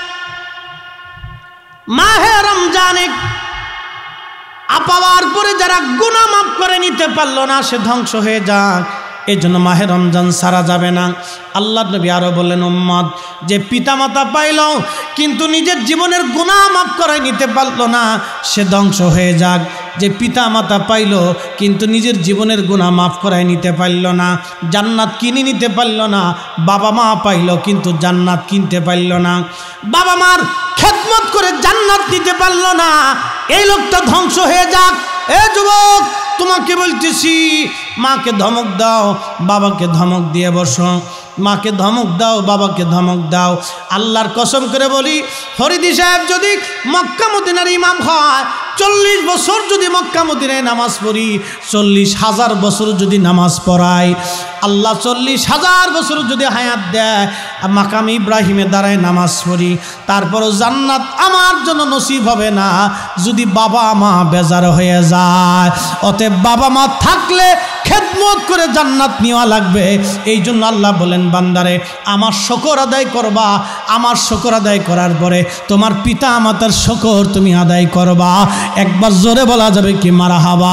মাহে রমজানে পাওয়ার পরে যারা গুনাহ মাফ করে নিতে পারলো না সে ধ্বংস হয়ে যাক। এই জন্য মাহে রমজান সারা যাবে না। আল্লাহ নবী আরো বললেন, উম্মত যে পিতামাতা পাইল কিন্তু নিজের জীবনের গুনাহ মাফ করে নিতে পারলো না সে ধ্বংস হয়ে যাক। যে পিতামাতা পাইল কিন্তু নিজের জীবনের গুনাহ মাফ করায় নিতে পারল না, জান্নাত কিনে নিতে পারল না। বাবা মা পাইল কিন্তু জান্নাত কিনতে পারল না, বাবা মার খেদমত করে জান্নাত নিতে পারল না, এই লোকটা ধ্বংস হয়ে যাক। এ যুবক, তোমাকে বলতেছি, মাকে ধমক দাও, বাবাকে ধমক দিয়ে বসো। মাকে ধমক দাও, বাবাকে ধমক দাও। আল্লাহর কসম করে বলি, ফরিদি সাহেব যদি মক্কা মদিনার ইমাম হয়, 40 বছর যদি মক্কা মদিনায় নামাজ পড়ি, 40,000 বছর যদি নামাজ পড়াই, আল্লাহ 40,000 বছর যদি হায়াত দেয়, মাকাম ইব্রাহিমে দাঁড়ায় নামাজ পড়ি, তারপরও জান্নাত আমার জন্য নসিব হবে না যদি বাবা মা বেজার হয়ে যায়। অতএব বাবা মা থাকলে খেদমত করে জান্নাত নেওয়া লাগবে। এই জন্য আল্লাহ বলেন, বান্দারে আমার শুকর আদায় করবা, আমার শুকর আদায় করার পরে তোমার পিতা মাতার শুকর তুমি আদায় করবা। একবার জোরে বলা যাবে কি মারহাবা?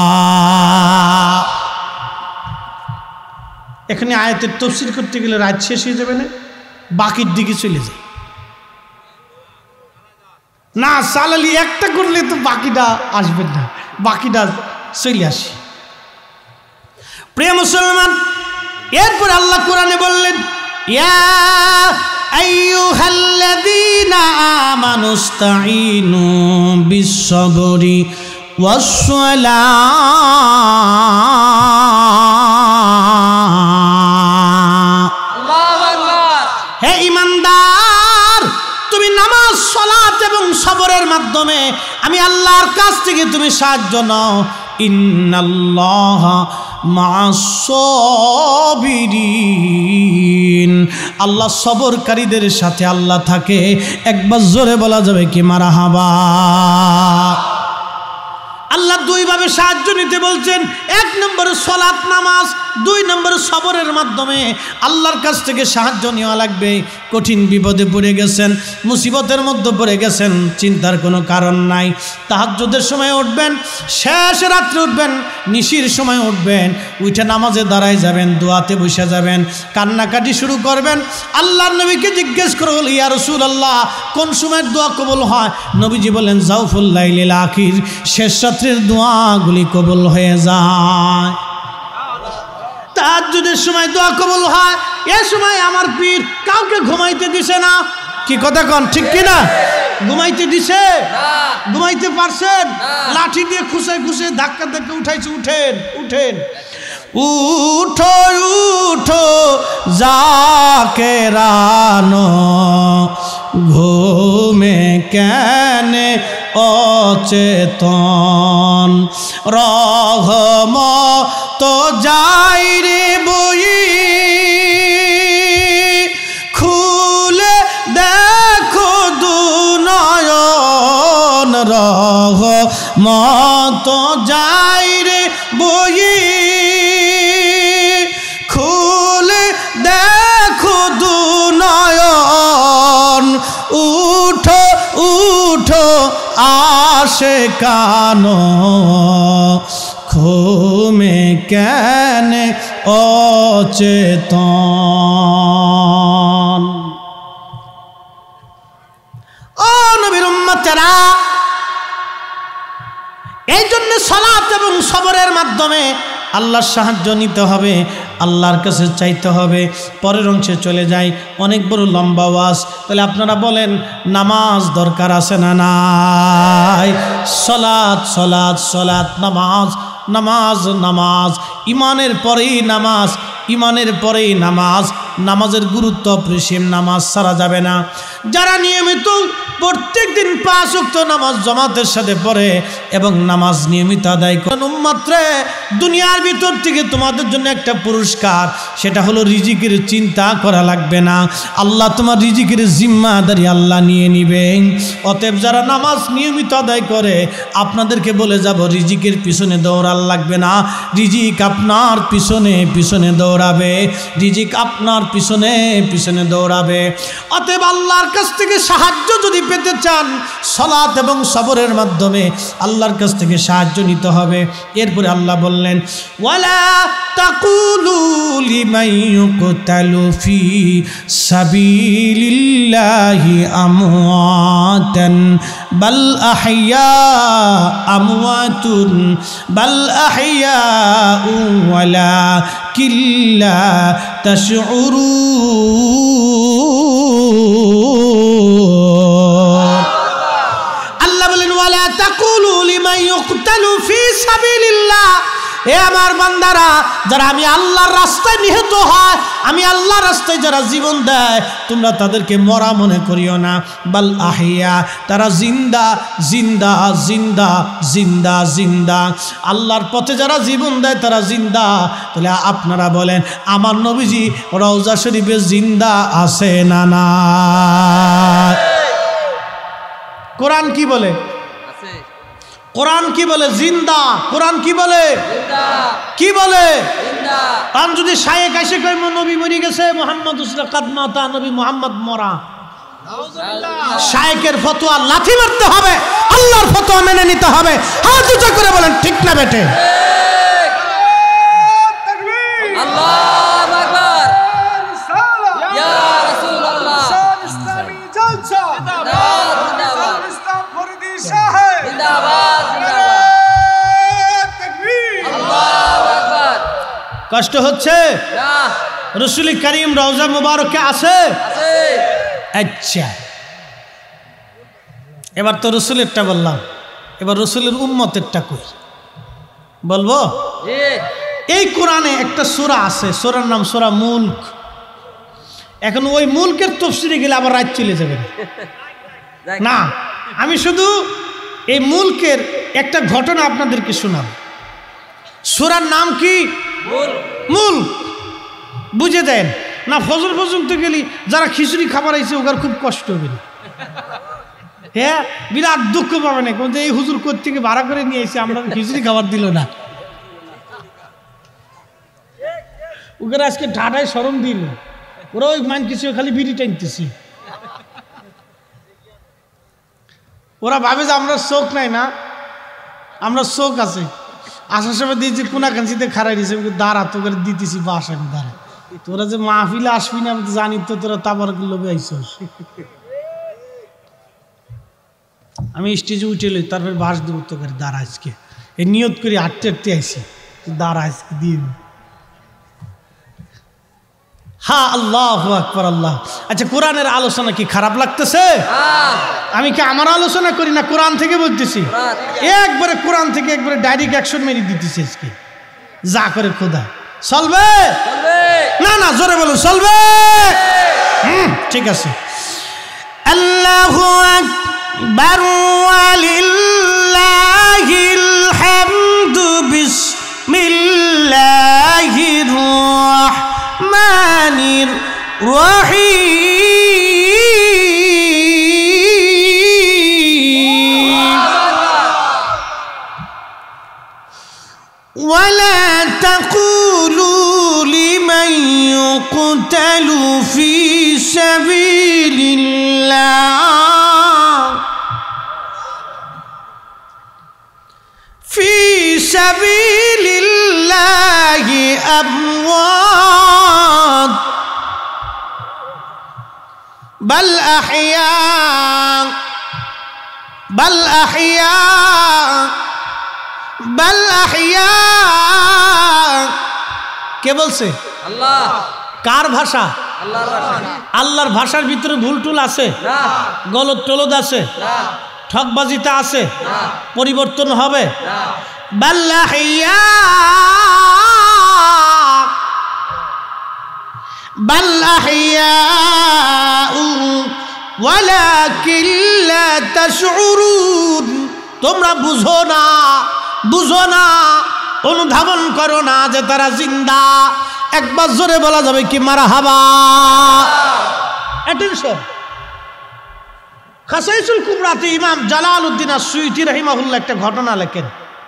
এখানে আয়াতের তাফসীর করতে গেলে রাত শেষ হয়ে যাবে না, বাকির দিকে চলে যায় না। সালালি একটা করলে তো বাকিটা আসবে না, বাকিটা চলে আসে। প্রিয় মুসলমান, এরপর আল্লাহ কোরআনে বললেন, ইয়া আইয়ুহাল্লাযীনা আমানুস্তাঈনু বিস-সাবরি ওয়াস-সালাহ। আল্লাহু আকবার। হে ঈমানদার, তুমি নামাজ, সালাত এবং সবরের মাধ্যমে আমি আল্লাহর কাছ থেকে তুমি সাহায্য নাও। ইন্নাল্লাহা মা'আস-সাবিরিন, আল্লাহ সবরকারীদের সাথে আল্লাহ থাকে। একবার জোরে বলা যাবে কি মারহাবা? আল্লাহ দুইভাবে সাহায্য নিতে বলছেন। এক নম্বরে সালাত নামাজ, দুই নম্বর সবরের মাধ্যমে আল্লাহর কাছ থেকে সাহায্য নেওয়া লাগবে। কঠিন বিপদে পড়ে গেছেন, মুসিবতের মধ্যে পড়ে গেছেন, চিন্তার কোনো কারণ নাই। তাহাজ্জুদের সময় উঠবেন, শেষ রাত্রে উঠবেন, নিশির সময় উঠবেন, উঠে নামাজে দাঁড়ায় যাবেন, দোয়াতে বসে যাবেন, কান্নাকাটি শুরু করবেন। আল্লাহর নবীকে জিজ্ঞেস করল, ইয়া রাসূলুল্লাহ, কোন সময় দোয়া কবুল হয়? নবীজি বলেন, জাওফুল লাইলিল আখির, শেষ রাত্রের দোয়াগুলি কবুল হয়ে যায়। তাহাজ্জুদের সময় দোয়া কবুল হয়। এ সময় আমার পীর কাউকে ঘুমাইতে দিছে না। কি কথা কন, ঠিক কিনা? ঘুমাইতে দিছে? ঘুমাইতে পারছেন? লাঠি দিয়ে খুশে খুশে ধাক্কা ধাক্কা উঠাইছে। উঠেন, উঠেন, উঠো উঠো জাকেরানো, ঘুমে কেনে অচেতন, রহমত যাই রে বই, খুলে দেখো দুনয়ন, রহমত যাই রে বই, খুলে দেখো দুনয়ন, উঠো উঠো আশিকানো, ঘুমে কেনে অচেতন। ও নবীর উম্মতেরা, এই জন্য সালাত এবং সবরের মাধ্যমে আল্লাহর সাহায্য নিতে হবে, আল্লাহর কাছে চাইতে হবে। পরের অংশে চলে যাই, অনেক বড় লম্বা ওয়াজ। তাহলে আপনারা বলেন, নামাজ দরকার আছে না নাই? সালাত সালাত সালাত, নামাজ নামাজ নামাজ, ইমানের পরেই নামাজ, ইমানের পরেই নামাজ। নামাজের গুরুত্ব অপরিসীম, নামাজ ছাড়া যাবে না। যারা নিয়মিত প্রত্যেক দিন 5 ওয়াক্ত নামাজ জামাতের সাথে পড়ে এবং নামাজ নিয়মিত আদায় করেন, উম্মতরে দুনিয়ার ভিতর থেকে তোমাদের জন্য একটা পুরস্কার, সেটা হলো রিজিকের চিন্তা করা লাগবে না। আল্লাহ তোমার রিজিকের জিম্মাদারি আল্লাহ নিয়ে নিবেন। অতএব যারা নামাজ নিয়মিত আদায় করে, আপনাদেরকে বলে যাব, রিজিকের পিছনে দৌড়াল লাগবে না, রিজিক আপনার পিছনে পিছনে দৌড়াবে, রিজিক আপনার পিছনে পিছনে দৌড়াবে। অতএব আল্লাহর কাছ থেকে সাহায্য যদি পেতে চান, সালাত এবং সবরের মাধ্যমে আল্লাহর কাছ থেকে সাহায্য নিতে হবে। এরপরে আল্লাহ বললেন, ওয়ালা তাকুলু লিমান ইউকতালু ফি সাবিলিল্লাহি আমওয়াতান বাল আহইয়া, আমওয়াতুন বাল আহইয়া ওয়ালাকিন লা তাশউরুন। আল্লাহ বলেন, ওয়ালা তাকুলু লিমান ইউকতালু ফি সাবিলিল্লাহ, এ আমার বান্দারা, যারা আমি আল্লাহর রাস্তায় নিহত হয়, আমি আল্লাহর রাস্তায় যারা জীবন দেয়, তোমরা তাদেরকে মরা মনে করিও না। বাল আহিয়া, তারা জিন্দা জিন্দা জিন্দা জিন্দা জিন্দা, আল্লাহর পথে যারা জীবন দেয় তারা জিন্দা। তাহলে আপনারা বলেন, আমার নবীজি রওজা শরীফে জিন্দা আছে না না? কোরআন কি বলে? কোরআন কি বলে? জিন্দা। কোরআন কি বলে? কি বলে? কারণ যদি শায়েক এসে কয় নবী মরে গেছে, মুহাম্মদ কাদমাতা, নবী মুহাম্মদ মরা, শায়েকের ফতোয়া লাথি মারতে হবে, আল্লাহর ফতোয়া মেনে নিতে হবে। হাত উঁচু করে বলেন, ঠিক না বেটে? আল্লাহু আকবার, ইয়া রাসূলুল্লাহ, ইসলামী জলসা জিন্দাবাদ, জিন্দাবাদ, ইসলাম ফরিদি সাহেব জিন্দাবাদ, জিন্দাবাদ, তাকবীর, আল্লাহু আকবার। কষ্ট হচ্ছে না? রাসূল করিম রওজা মুবারকে আছে? আছে। আচ্ছা, এবার তো রসুলেরটা বললাম, এবার রসুলের উম্মতেরটা কই বলবো? এই কোরআনে একটা সূরা আছে, সূরার নাম সূরা মুলক। এখন ওই মুলকের তাফসীরে গেলে আবার রাত চলে যাবে না। আমি শুধু এই মুলকের একটা ঘটনা আপনাদেরকে শোনাব। সূরার নাম কি? মুলক। বুঝে দেন না? ফজর পর্যন্ত গেলি যারা খিচুড়ি খাবার আইছে ওখানে খুব কষ্ট হবে, হ্যাঁ, বিরাট দুঃখ পাবে না। কিন্তু এই হুজুর কোত্থেকে ভাড়া করে নিয়ে এসে আমরা খিচুড়ি খাবার দিল না। ওকে আজকে ঢাটায় শরম দিল, ওরা ওই মান কিছু খালি বিড়ি টানতেছি। ওরা ভাবে যে আমরা চোখ নাই না, আমরা চোখ আছে। আসার সময় দিয়েছি কোনাকাঞ্চিতে খাড়াই দিয়েছে, দাঁড়া তোকে দিতেছি বাস, আমি দাঁড়া। তোরা যে মাহফিলে আসবি না আমি তো জানি, তো তোরা তাবার লোভে আইসস। আমি স্টেজে উঠে লই, তারপরে বাস দেবো তোকে, দাঁড়া আজকে এই নিয়ত করে হাঁটতে হাঁটতে আইসি, দাঁড়া আজকে দিয়ে। হ্যাঁ, আল্লাহু আকবার, আল্লাহ। আচ্ছা, কোরআনের আলোচনা কি খারাপ লাগতেছে? আমি কি আমার আলোচনা করি না, কোরআন থেকে বলতেছি। একবারে কোরআন থেকে একবারে ডাইরেক্ট অ্যাকশন মেরে দিতেছি আজকে, যা করে খোদা। চলবে না? না, জোরে বলুন, চলবে। ঠিক আছে। আল্লাহু আকবার ওয়ালিল্লাহিল হামদু বিসমিল্লাহির রাহমানির রহিম। ওয়ালা তাকুলু লিমান ইউকতালু ফি সাবিলিল্লাহ আমওয়াত বাল আহইয়া। কে বলছে? আল্লাহ। কার ভাষা? আল্লাহর ভাষা। আল্লাহর ভাষার ভিতরে ভুল টুল আছে না, গলত টলদ আছে না, ঠকবাজিতা আছে না, পরিবর্তন হবে না। বাল আহইয়া ওয়ালাকিন লা তাশউরুন। তোমরা বুঝো না, অনুধাবন করো না যে তারা জিন্দা। একবার জোরে বলা যাবে কি মারহাবা? অ্যাটেনশন। খাসাইসুল কুবরাতে ইমাম জালালউদ্দিন আস-সুয়ুতি রাহিমাহুল্লাহ একটা ঘটনা লেখেন।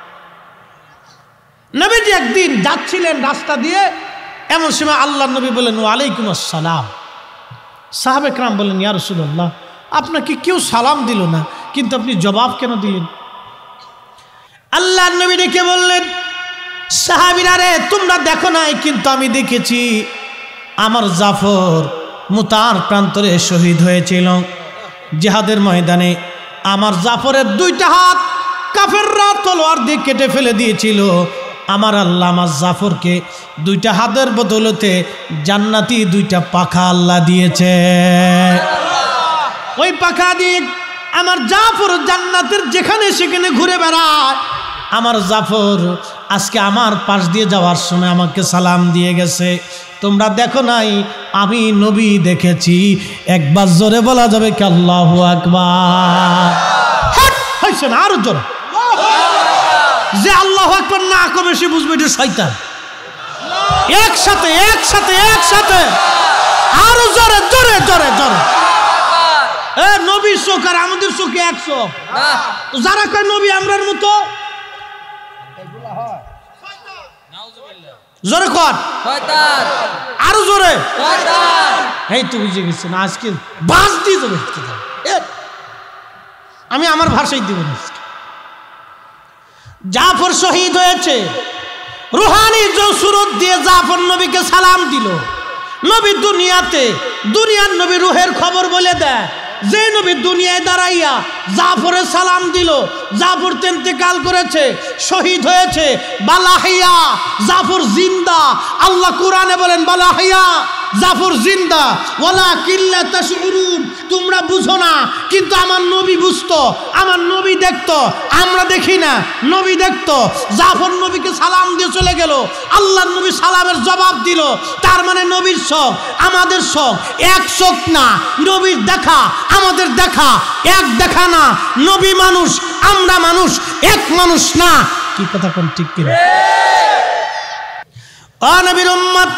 নবীজি একদিন যাচ্ছিলেন রাস্তা দিয়ে, এমন সময় আল্লাহর নবী বলেন ওয়ালাইকুম আসসালাম। সাহাবে کرام বলেন ইয়া রাসূলুল্লাহ, আপনাকে কেউ সালাম দিল না, কিন্তু আপনি জবাব কেন দিলেন? আল্লাহর নবী ডেকে বললেন, সাহাবীরা রে, তোমরা দেখো নাই, কিন্তু আমি দেখেছি। আমার জাফর মুতার প্রান্তরে শহীদ হয়েছিল জিহাদের ময়দানে। আমার জাফরের দুইটা হাত কাফেররা তলোয়ার দিয়ে কেটে ফেলে দিয়েছিল। আমার আল্লাহ আমার জাফরকে দুইটা হাতের বদলতে জান্নাতি দুইটা পাখা আল্লাহ দিয়েছে। ওই পাখা দিয়ে আমার জাফর জান্নাতের যেখানে সেখানে ঘুরে বেড়ায়। আমার জাফর আজকে আমার পাশ দিয়ে যাওয়ার সময় আমাকে সালাম দিয়ে গেছে। তোমরা দেখো নাই, আমি নবী দেখেছি। একবার জোরে বলা যাবে কি আল্লাহু আকবার? হইছে না? আরো জোরে। যে আল্লাহু আকবার না করবে সে বুঝবে এটা শয়তান। একসাথে আরো জোরে জোরে জোরে জোরে। নবীর চোখ আর আমাদের চোখে এক চোখ। যারা কয় নবী আমরার মতো, জোরে কর আরো জোরে। এই তো বুঝে গেছেন, আজকে বাস দিয়ে যাবে। আমি আমার ভাষাই দিব না। জাফর শহীদ হয়েছে, রুহানি সুরত দিয়ে জাফর নবীকে সালাম দিল। নবী দুনিয়ার নবী রুহের খবর বলে দেয়। যে নবী দুনিয়ায় দাঁড়াইয়া জাফরের সালাম দিল, জাফর ইন্তেকাল করেছে, শহীদ হয়েছে। বালাহিয়া, জাফর জিন্দা। আল্লাহ কোরআনে বলেন বালাহিয়া, জাফর জিন্দা। ওয়ালাকিন লা তাশউরুন। তোমরা বুঝো না, কিন্তু আমার নবী বুঝতো, আমার নবী দেখতো। আমরা দেখি না, নবী দেখতো। জাফর নবীকে সালাম দিয়ে চলে গেল, আল্লাহর নবী সালামের জবাব দিল। তার মানে নবীর চোখ আমাদের চোখ এক চোখ না। নবীর দেখা আমাদের দেখা এক দেখা না। নবী মানুষ, আমরা মানুষ, এক মানুষ না। কি কথা কোন ঠিক কিনা? ও নবীর উম্মত,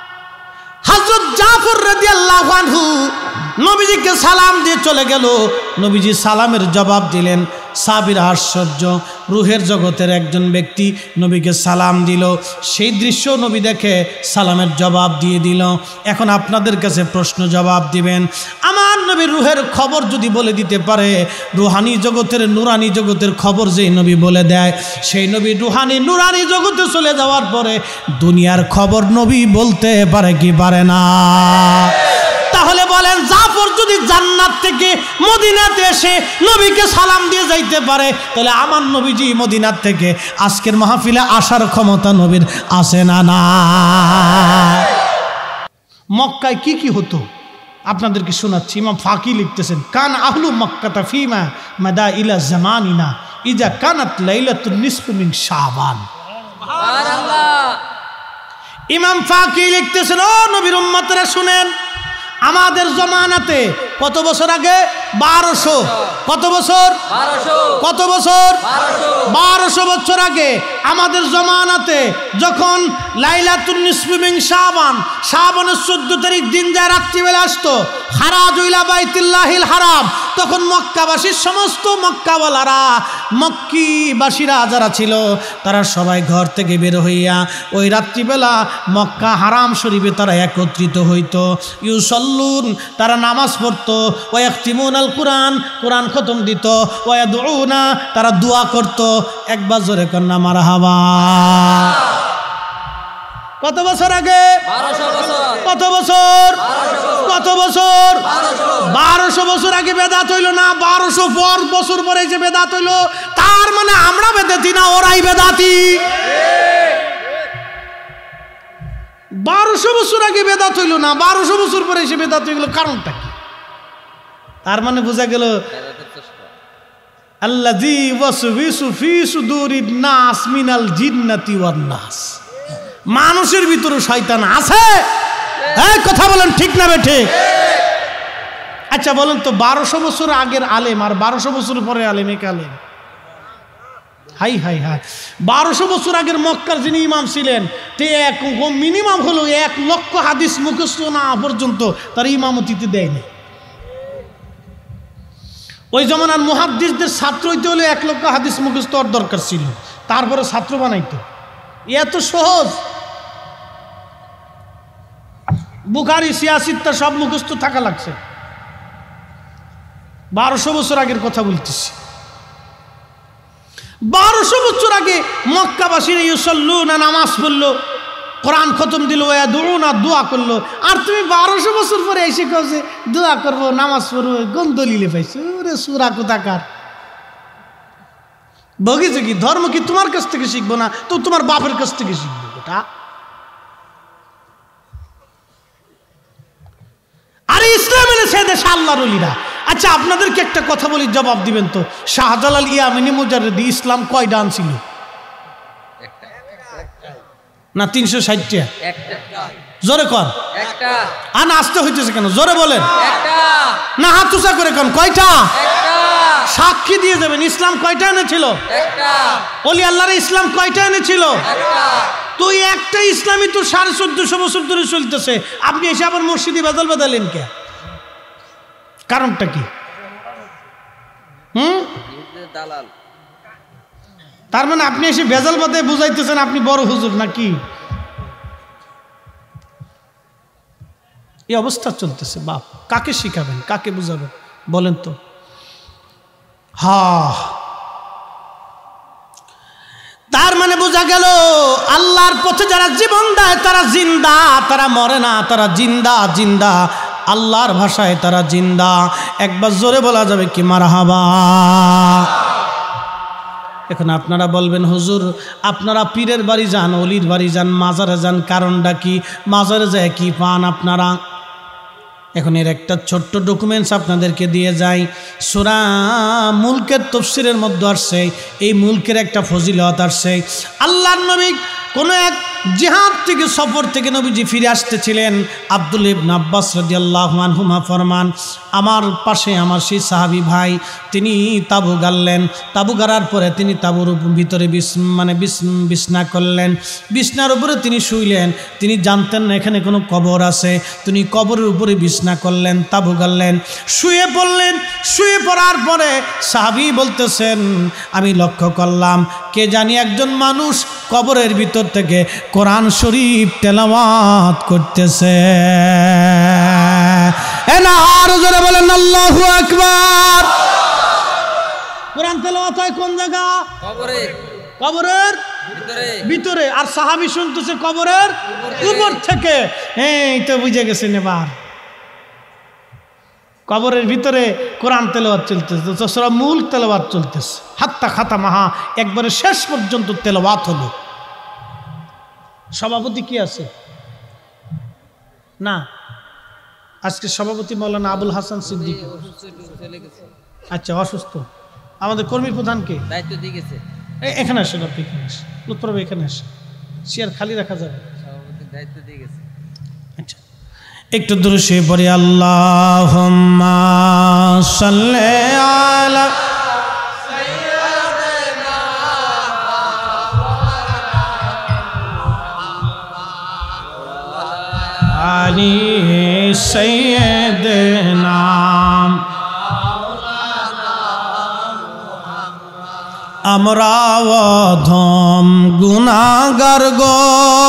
হযরত জাফর রাদিয়াল্লাহু আনহু নবীজিকে সালাম দিয়ে চলে গেল। নবীজি সালামের জবাব দিলেন। সাহাবীরা আশ্চর্য, রুহের জগতের একজন ব্যক্তি নবীকে সালাম দিল, সেই দৃশ্য নবী দেখে সালামের জবাব দিয়ে দিল। এখন আপনাদের কাছে প্রশ্ন জবাব দিবেন, আমার নবীর রুহের খবর যদি বলে দিতে পারে, রুহানি জগতের নুরানি জগতের খবর যেই নবী বলে দেয়, সেই নবী রুহানি নুরানি জগতে চলে যাওয়ার পরে দুনিয়ার খবর নবী বলতে পারে কি পারে না? তাহলে বলেন, জাফর যদি জান্নাত থেকে মদিনাতে এসে নবীকে সালাম দিয়ে যাইতে পারে, তাহলে আমার নবীজি মদিনার থেকে আজকের মাহফিলে আসার ক্ষমতা নবীর আছে না? না। মক্কায় কি কি হতো আপনাদেরকে শোনাচ্ছি। ইমাম ফাকি লিখতেছেন, কান আহলু মক্কাতা ফিমা মাদা ইলা জামানিনা ইজা কানাত লাইলাতুন নিসফু মিন শাবান। সুবহানাল্লাহ। ইমাম ফাকি লিখতেছেন, ও নবীর উম্মতরা শুনেন, আমাদের জমানাতে কত বছর আগে? 1200। কত বছর? 1200। কত বছর? 1200 বছর আগে আমাদের জমানাতে যখন লাইলাতুন নিসফু মিন শাবান, শাবানের 14 তারিখ দিন যায় রাত্রিবেলা আসতো, খারাজ ইলা বাইতুল্লাহিল হারাম, তখন মক্কাবাসীর সমস্ত মক্কাওয়ালারা, মক্কিবাসীরা যারা ছিল, তারা সবাই ঘর থেকে বের হইয়া ওই রাত্রিবেলা মক্কা হারাম শরীফে তারা একত্রিত হইতো। ইউসাল্লুন, তারা নামাজ পড়তো, ওয়ায়াখতিমুন আল কুরআন, কোরআন খতম দিত, ওয়ায়াদউনা, তারা দোয়া করত। একবার জোরে কন্না মারহাবা। কত বছর আগে? 1200 বছর। কত বছর? 1200 কত বছর? 1200 বছর আগে বেদাত হইল না, 1200 বছর পরে যে বেদাত হইল, তার মানে আমরা বেদাতি না, ওরাই বেদাতি। 1200 বছর আগে বেদাত হইল না, 1200 বছর পরে এসে বেদাত হয়ে গেল, কারণটা কি? তার মানে বোঝা গেল আল্লাযী ওয়াসওয়িসু ফী সুদুরিন নাস মিনাল জিন্নাতি ওয়ান নাস, মানুষের ভিতরে শয়তান আছে। এই কথা বলেন, ঠিক না বেঠিক? আচ্ছা বলেন তো, 1200 বছর আগের আলেম আর 1200 বছর পরে আলেম এক আলেম? High high high. 1200 বছর আগের মক্কার যিনি ইমাম ছিলেন, তে এক মিনিমাম হলো 1 লক্ষ হাদিস মুখস্থ না পর্যন্ত তার ইমামতিতে দেয়নি। ওই জমানার মুহাদ্দিসদের ছাত্র হইতে হলে 1 লক্ষ হাদিস মুখস্থ হওয়ার দরকার ছিল, তারপরে ছাত্র বানাইতো। এত সহজ? বুখারী, সিয়াসিত্তা সব মুখস্থ থাকা লাগছে। 1200 বছর আগের কথা বলতেছি। 1200 বছর আগে মক্কাবাসীরা ইউসাল্লুনা, নামাজ পড়লো, কোরআন খতম দিল, ওয়াদউনা, দোয়া করলো। আর তুমি 1200 বছর পরে এসে কইছে দোয়া করবো, নামাজ পড়বো, কোন দলিলে পাইছো? ওরে সূরা কোথাকার। বগিছে কি ধর্ম কি তোমার কাছ থেকে শিখবো না তো তোমার বাপের কাছ থেকে শিখবো? ওটা আরে ইসলাম এনেছে দেশে আল্লাহর ওলিরা। আচ্ছা আপনাদেরকে একটা কথা বলি, জবাব দিবেন তো। শাহজালাল ইয়ামিনী মুজাররিদি ইসলাম কয়টা আনছিল? না 360টা? জোরে কর। একটা। আন আসতে হইতেছে কেন? জোরে বলেন। একটা। না হাত উঁচা করে কোন কয়টা? একটা। সাক্ষী দিয়ে যাবেন, ইসলাম কয়টা এনেছিল? একটা। ওলি আল্লাহর ইসলাম কয়টা এনেছিল? একটা। তুই একটা ইসলামই তো 1450 বছর ধরে চলতেছে, আপনি এসে আবার মসজিদে বেদল বেদালেন কে? কারণটা কি? দালাল। তার মানে আপনি এসে বেজাল বাদে বুঝাইতেছেন আপনি বড় হুজুর নাকি? এই অবস্থা চলতেছে। বাপ, কাকে শিখাবেন, কাকে বুঝাবেন বলেন তো? তার মানে বোঝা গেল আল্লাহর পথে যারা জীবন দেয় তারা জিন্দা, তারা মরে না, তারা জিন্দা। জিন্দা আল্লাহর ভাষায় তারা জিন্দা। একবার জোরে বলা যাবে কি মারহাবা? এখন আপনারা বলবেন, হুজুর আপনারা পীরের বাড়ি যান, অলির বাড়ি যান, মাজারে যান, কারণটা কি? মাজারে যায় কি পান আপনারা? এখন এর একটা ছোট্ট ডকুমেন্টস আপনাদেরকে দিয়ে যাই। সূরা মুলকের তাফসীরের মধ্যে আসছে, এই মুলকের একটা ফজিলত আসছে। আল্লাহর নবী কোনো এক জিহাদ থেকে, সফর থেকে নবীজি ফিরে আসতেছিলেন। আব্দুল্লাহ ইবনে আব্বাস রাদিয়াল্লাহু আনহুমা ফরমান, আমার পাশে আমার সেই সাহাবী ভাই তিনি তাবু গাড়লেন। তাবু গাড়ার পরে তিনি তাবুর ভিতরে বিছনা করলেন। বিছনার উপরে তিনি শুইলেন। তিনি জানতেন না এখানে কোনো কবর আছে। তিনি কবরের উপরে বিছনা করলেন, তাবু গাড়লেন, শুয়ে পড়লেন। শুয়ে পড়ার পরে সাহাবী বলতেছেন আমি লক্ষ্য করলাম কে জানি একজন মানুষ কবরের ভিতর থেকে কোরআন শরীফ তেলাওয়াত করতেছে। না আরো জোরে বলেন আল্লাহু আকবার। কোরআন তেলাওয়াত হয় কোন জায়গা? কবরে, কবরের ভিতরে। আর সাহাবী শুনতেছে কবরের উপর থেকে। এই তো বুঝে গেছেন এবার, কবরের ভিতরে কোরআন তেলাওয়াত চলতেছে, সূরা মুল্ক তেলাওয়াত চলতেছে। হাত্তা খাতামাহা, একবারে শেষ পর্যন্ত তেলাওয়াত হলো। সভাপতি কি আছে? না, আজকে সভাপতি মাওলানা আবুল হাসান সিদ্দিকী। আচ্ছা, অসুস্থ। আমাদের কর্মী প্রধানকে দায়িত্ব দিয়ে গেছে। এখানে আসেন, আপনি এখানে আসেন, লুৎফর ভাই এখানে আসেন, চেয়ার খালি রাখা যাবে। সভাপতির দায়িত্ব দিয়ে গেছে। আচ্ছা, একটু দুরূদ পড়ি। আল্লাহুম্মা সাল্লি আলা আলি সাইয়্যিদিনা আমরা অধম গুনাহগার গো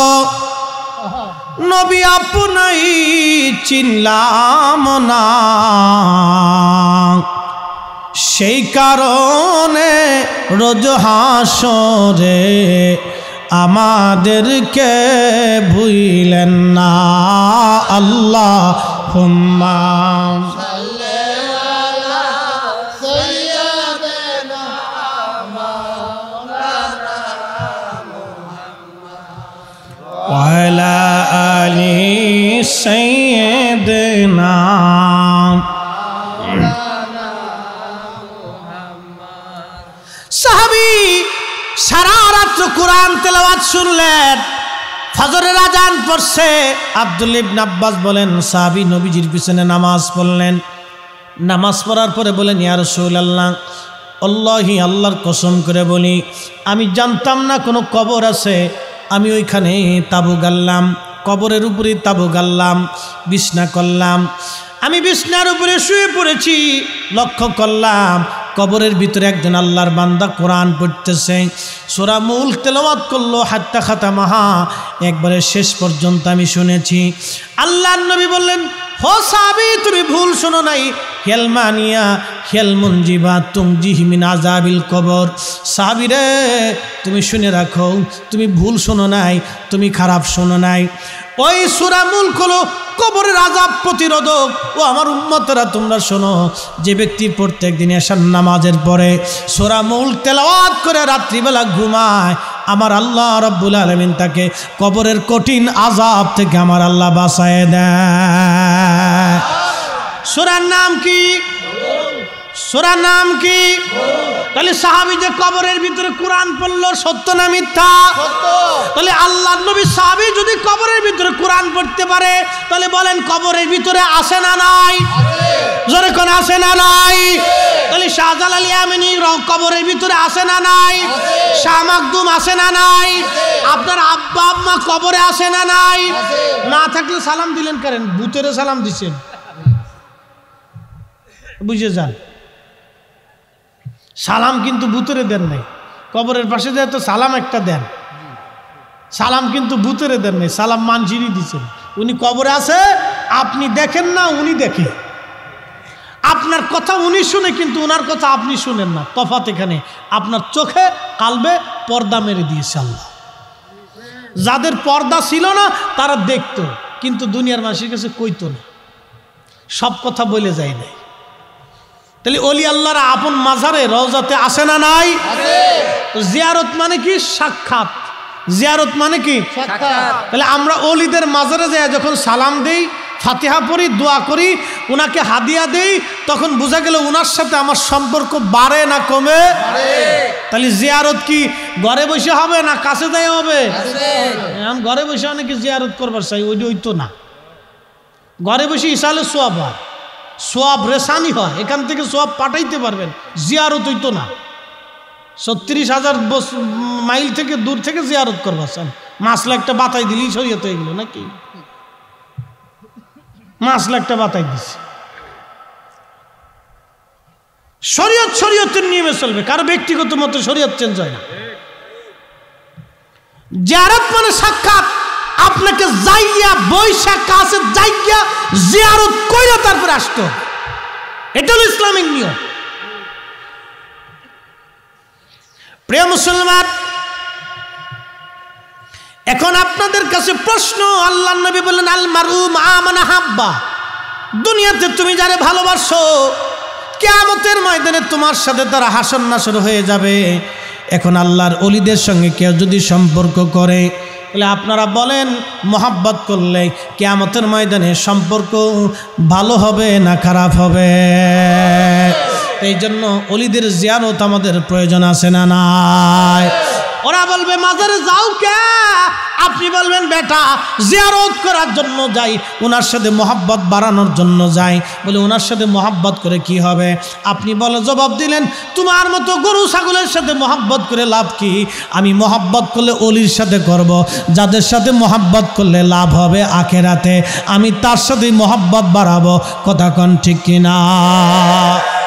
নবী আপনাই চিনলাম না, সেই কারণে রোজ হাসরে আমাদেরকে ভুইলেন না। আল্লাহুম্মা সাল্লি আলা সাইয়্যিদিনা মাওলানা মুহাম্মদ ওয়া আলা আলি সাইয়্যিদিনা মাওলানা মুহাম্মদ। সাহাবী সারা রাত কোরআন তেলাওয়াত শুনলেন। ফজরের আজান পড়ছে। আব্দুল্লাহ ইবনে আব্বাস বলেন সাহাবী নবীজির পিছনে নামাজ পড়লেন। নামাজ পড়ার পরে বলেন ইয়া রাসূলুল্লাহ, আল্লাহি আল্লাহর কসম করে বলি আমি জানতাম না কোনো কবর আছে। আমি ওইখানে তাবু গাড়লাম, কবরের উপরে তাবু গাড়লাম, বিছনা করলাম। আমি বিছনার উপরে শুয়ে পড়েছি, লক্ষ্য করলাম কবরের ভিতরে একজন আল্লাহর বান্দা কোরআন পড়তেছে। সূরা মুল্ক তেলাওয়াত করলো হাত্তা খাতামাহা, একবারে শেষ পর্যন্ত আমি শুনেছি। আল্লাহর নবী বললেন হো সাহাবী তুমি ভুল শোনো নাই, হেলমানিয়া হেলমুনজিবা তুমজিহি মিন আযাবিল কবর। সাহাবী রে তুমি শুনে রাখো, তুমি ভুল শোনো নাই, তুমি খারাপ শোনো নাই। ওই সূরা মুল্ক হলো কবরের আযাব প্রতিরোধক। ও আমার উম্মতরা তোমরা শোনো, যে ব্যক্তি প্রত্যেক দিন এশার নামাজের পরে সূরা মুল্ক তেলাওয়াত করে রাত্রিবেলা ঘুমায়, আমার আল্লাহ রাব্বুল আলামিন তাকে কবরের কঠিন আযাব থেকে আমার আল্লাহ বাঁচায় দেয়। সূরার নাম কি? সূরার নাম কি? তাহলে সাহাবী যে কবরের ভিতরে কোরআন পড়লো সত্য না মিথ্যা? সত্য। তাহলে আল্লাহর নবী সাহাবী যদি কবরের ভিতরে কোরআন পড়তে পারে তাহলে বলেন কবরের ভিতরে আছে না নাই? আছে। জোরে কোন আছে না নাই? তাহলে শাহজালাল ইয়ামানি কবরের ভিতরে আছে না নাই? আছে। শাহ মাকদুম আছে না নাই? আপনার আব্বা আম্মা কবরে আছে না নাই? আছে। না থাকলে সালাম দিলেন করেন, ভূতেরে সালাম দিছেন, বুঝে যান। সালাম কিন্তু ভূতেরে দেন নাই, কবরের পাশে যায় তো সালাম একটা দেন, সালাম কিন্তু ভূতেরে দেন নাই, সালাম মানসিরই দিচ্ছেন। উনি কবরে আছে, আপনি দেখেন না, উনি দেখে। আপনার কথা উনি শুনে কিন্তু ওনার কথা আপনি শুনেন না। তফাৎ এখানে, আপনার চোখে কালবে পর্দা মেরে দিয়েছে আল্লাহ। যাদের পর্দা ছিল না তারা দেখতো, কিন্তু দুনিয়ার মানুষের কাছে কইতো না, সব কথা বলে যায় নাই। তাহলে অলি আল্লাহর আপন মাজারে রওজাতে আসে না নাই? জিয়ারত মানে কি? সাক্ষাৎ। জিয়ারত মানে কি? সাক্ষাৎ। তাহলে আমরা অলিদের মাজারে যাই যখন সালাম দেই, ফাতিহা পড়ি, দোয়া করি, ওনাকে হাদিয়া দেই, তখন বোঝা গেল ওনার সাথে আমার সম্পর্ক বাড়ে না কমে? তাহলে জিয়ারত কি ঘরে বসে হবে না কাছে যাই হবে? এখন ঘরে বসে অনেকে জিয়ারত করবার চাই, ওই তো না। ঘরে বসে ইসালে সোয়াব হয়, সোয়াব রেশানি হয়, এখান থেকে সোয়াব পাঠাইতে পারবেন, জিয়ারত হইতো না। ৩৬,০০০ মাইল থেকে দূর থেকে জিয়ারত করবাছেন, মাসলা একটা বাতাই দিলেই শরীয়ত হয়ে গেল নাকি? মাসলা একটা বাতাই দিছে, শরীয়ত শরীয়তের নিয়মে চলবে, কারো ব্যক্তিগত মতো শরীয়ত চেঞ্জ হয় না। জিয়ারত মানে সাক্ষাৎ, আপনাকে যাইয়া বৈশাখ কাছে যাইয়া জিয়ারত কইরা তারপরে আসতো, এটা হলো ইসলামিক নিয়ম। প্রিয় মুসলমান, এখন আপনাদের কাছে প্রশ্ন, আল্লাহর নবী বললেন আল মারউ মা মান হাব্বা, দুনিয়াতে তুমি যারে ভালোবাসো কিয়ামতের ময়দানে তোমার সাথে তারা হাসর নাসর হয়ে যাবে। এখন আল্লাহর ওলিদের সঙ্গে কেউ যদি সম্পর্ক করে, বলে আপনারা বলেন মোহাব্বত করলে কিয়ামতের ময়দানে সম্পর্ক ভালো হবে না খারাপ হবে? এই জন্য ওলিদের জিয়ারত আমাদের প্রয়োজন আছে না নাই? ওরা বলবে মাজারে যাও কে, আপনি বলবেন বেটা জিয়ারত করার জন্য যাই, ওনার সাথে মোহাব্বত বাড়ানোর জন্য যাই। বলে ওনার সাথে মোহাব্বত করে কি হবে? আপনি বলে জবাব দিলেন তোমার মতো গরু ছাগলের সাথে মোহাব্বত করে লাভ কি? আমি মোহাব্বত করলে অলির সাথে করব, যাদের সাথে মোহাব্বত করলে লাভ হবে আখেরাতে, আমি তার সাথে মোহাব্বত বাড়াবো। কথা কোন ঠিক কিনা?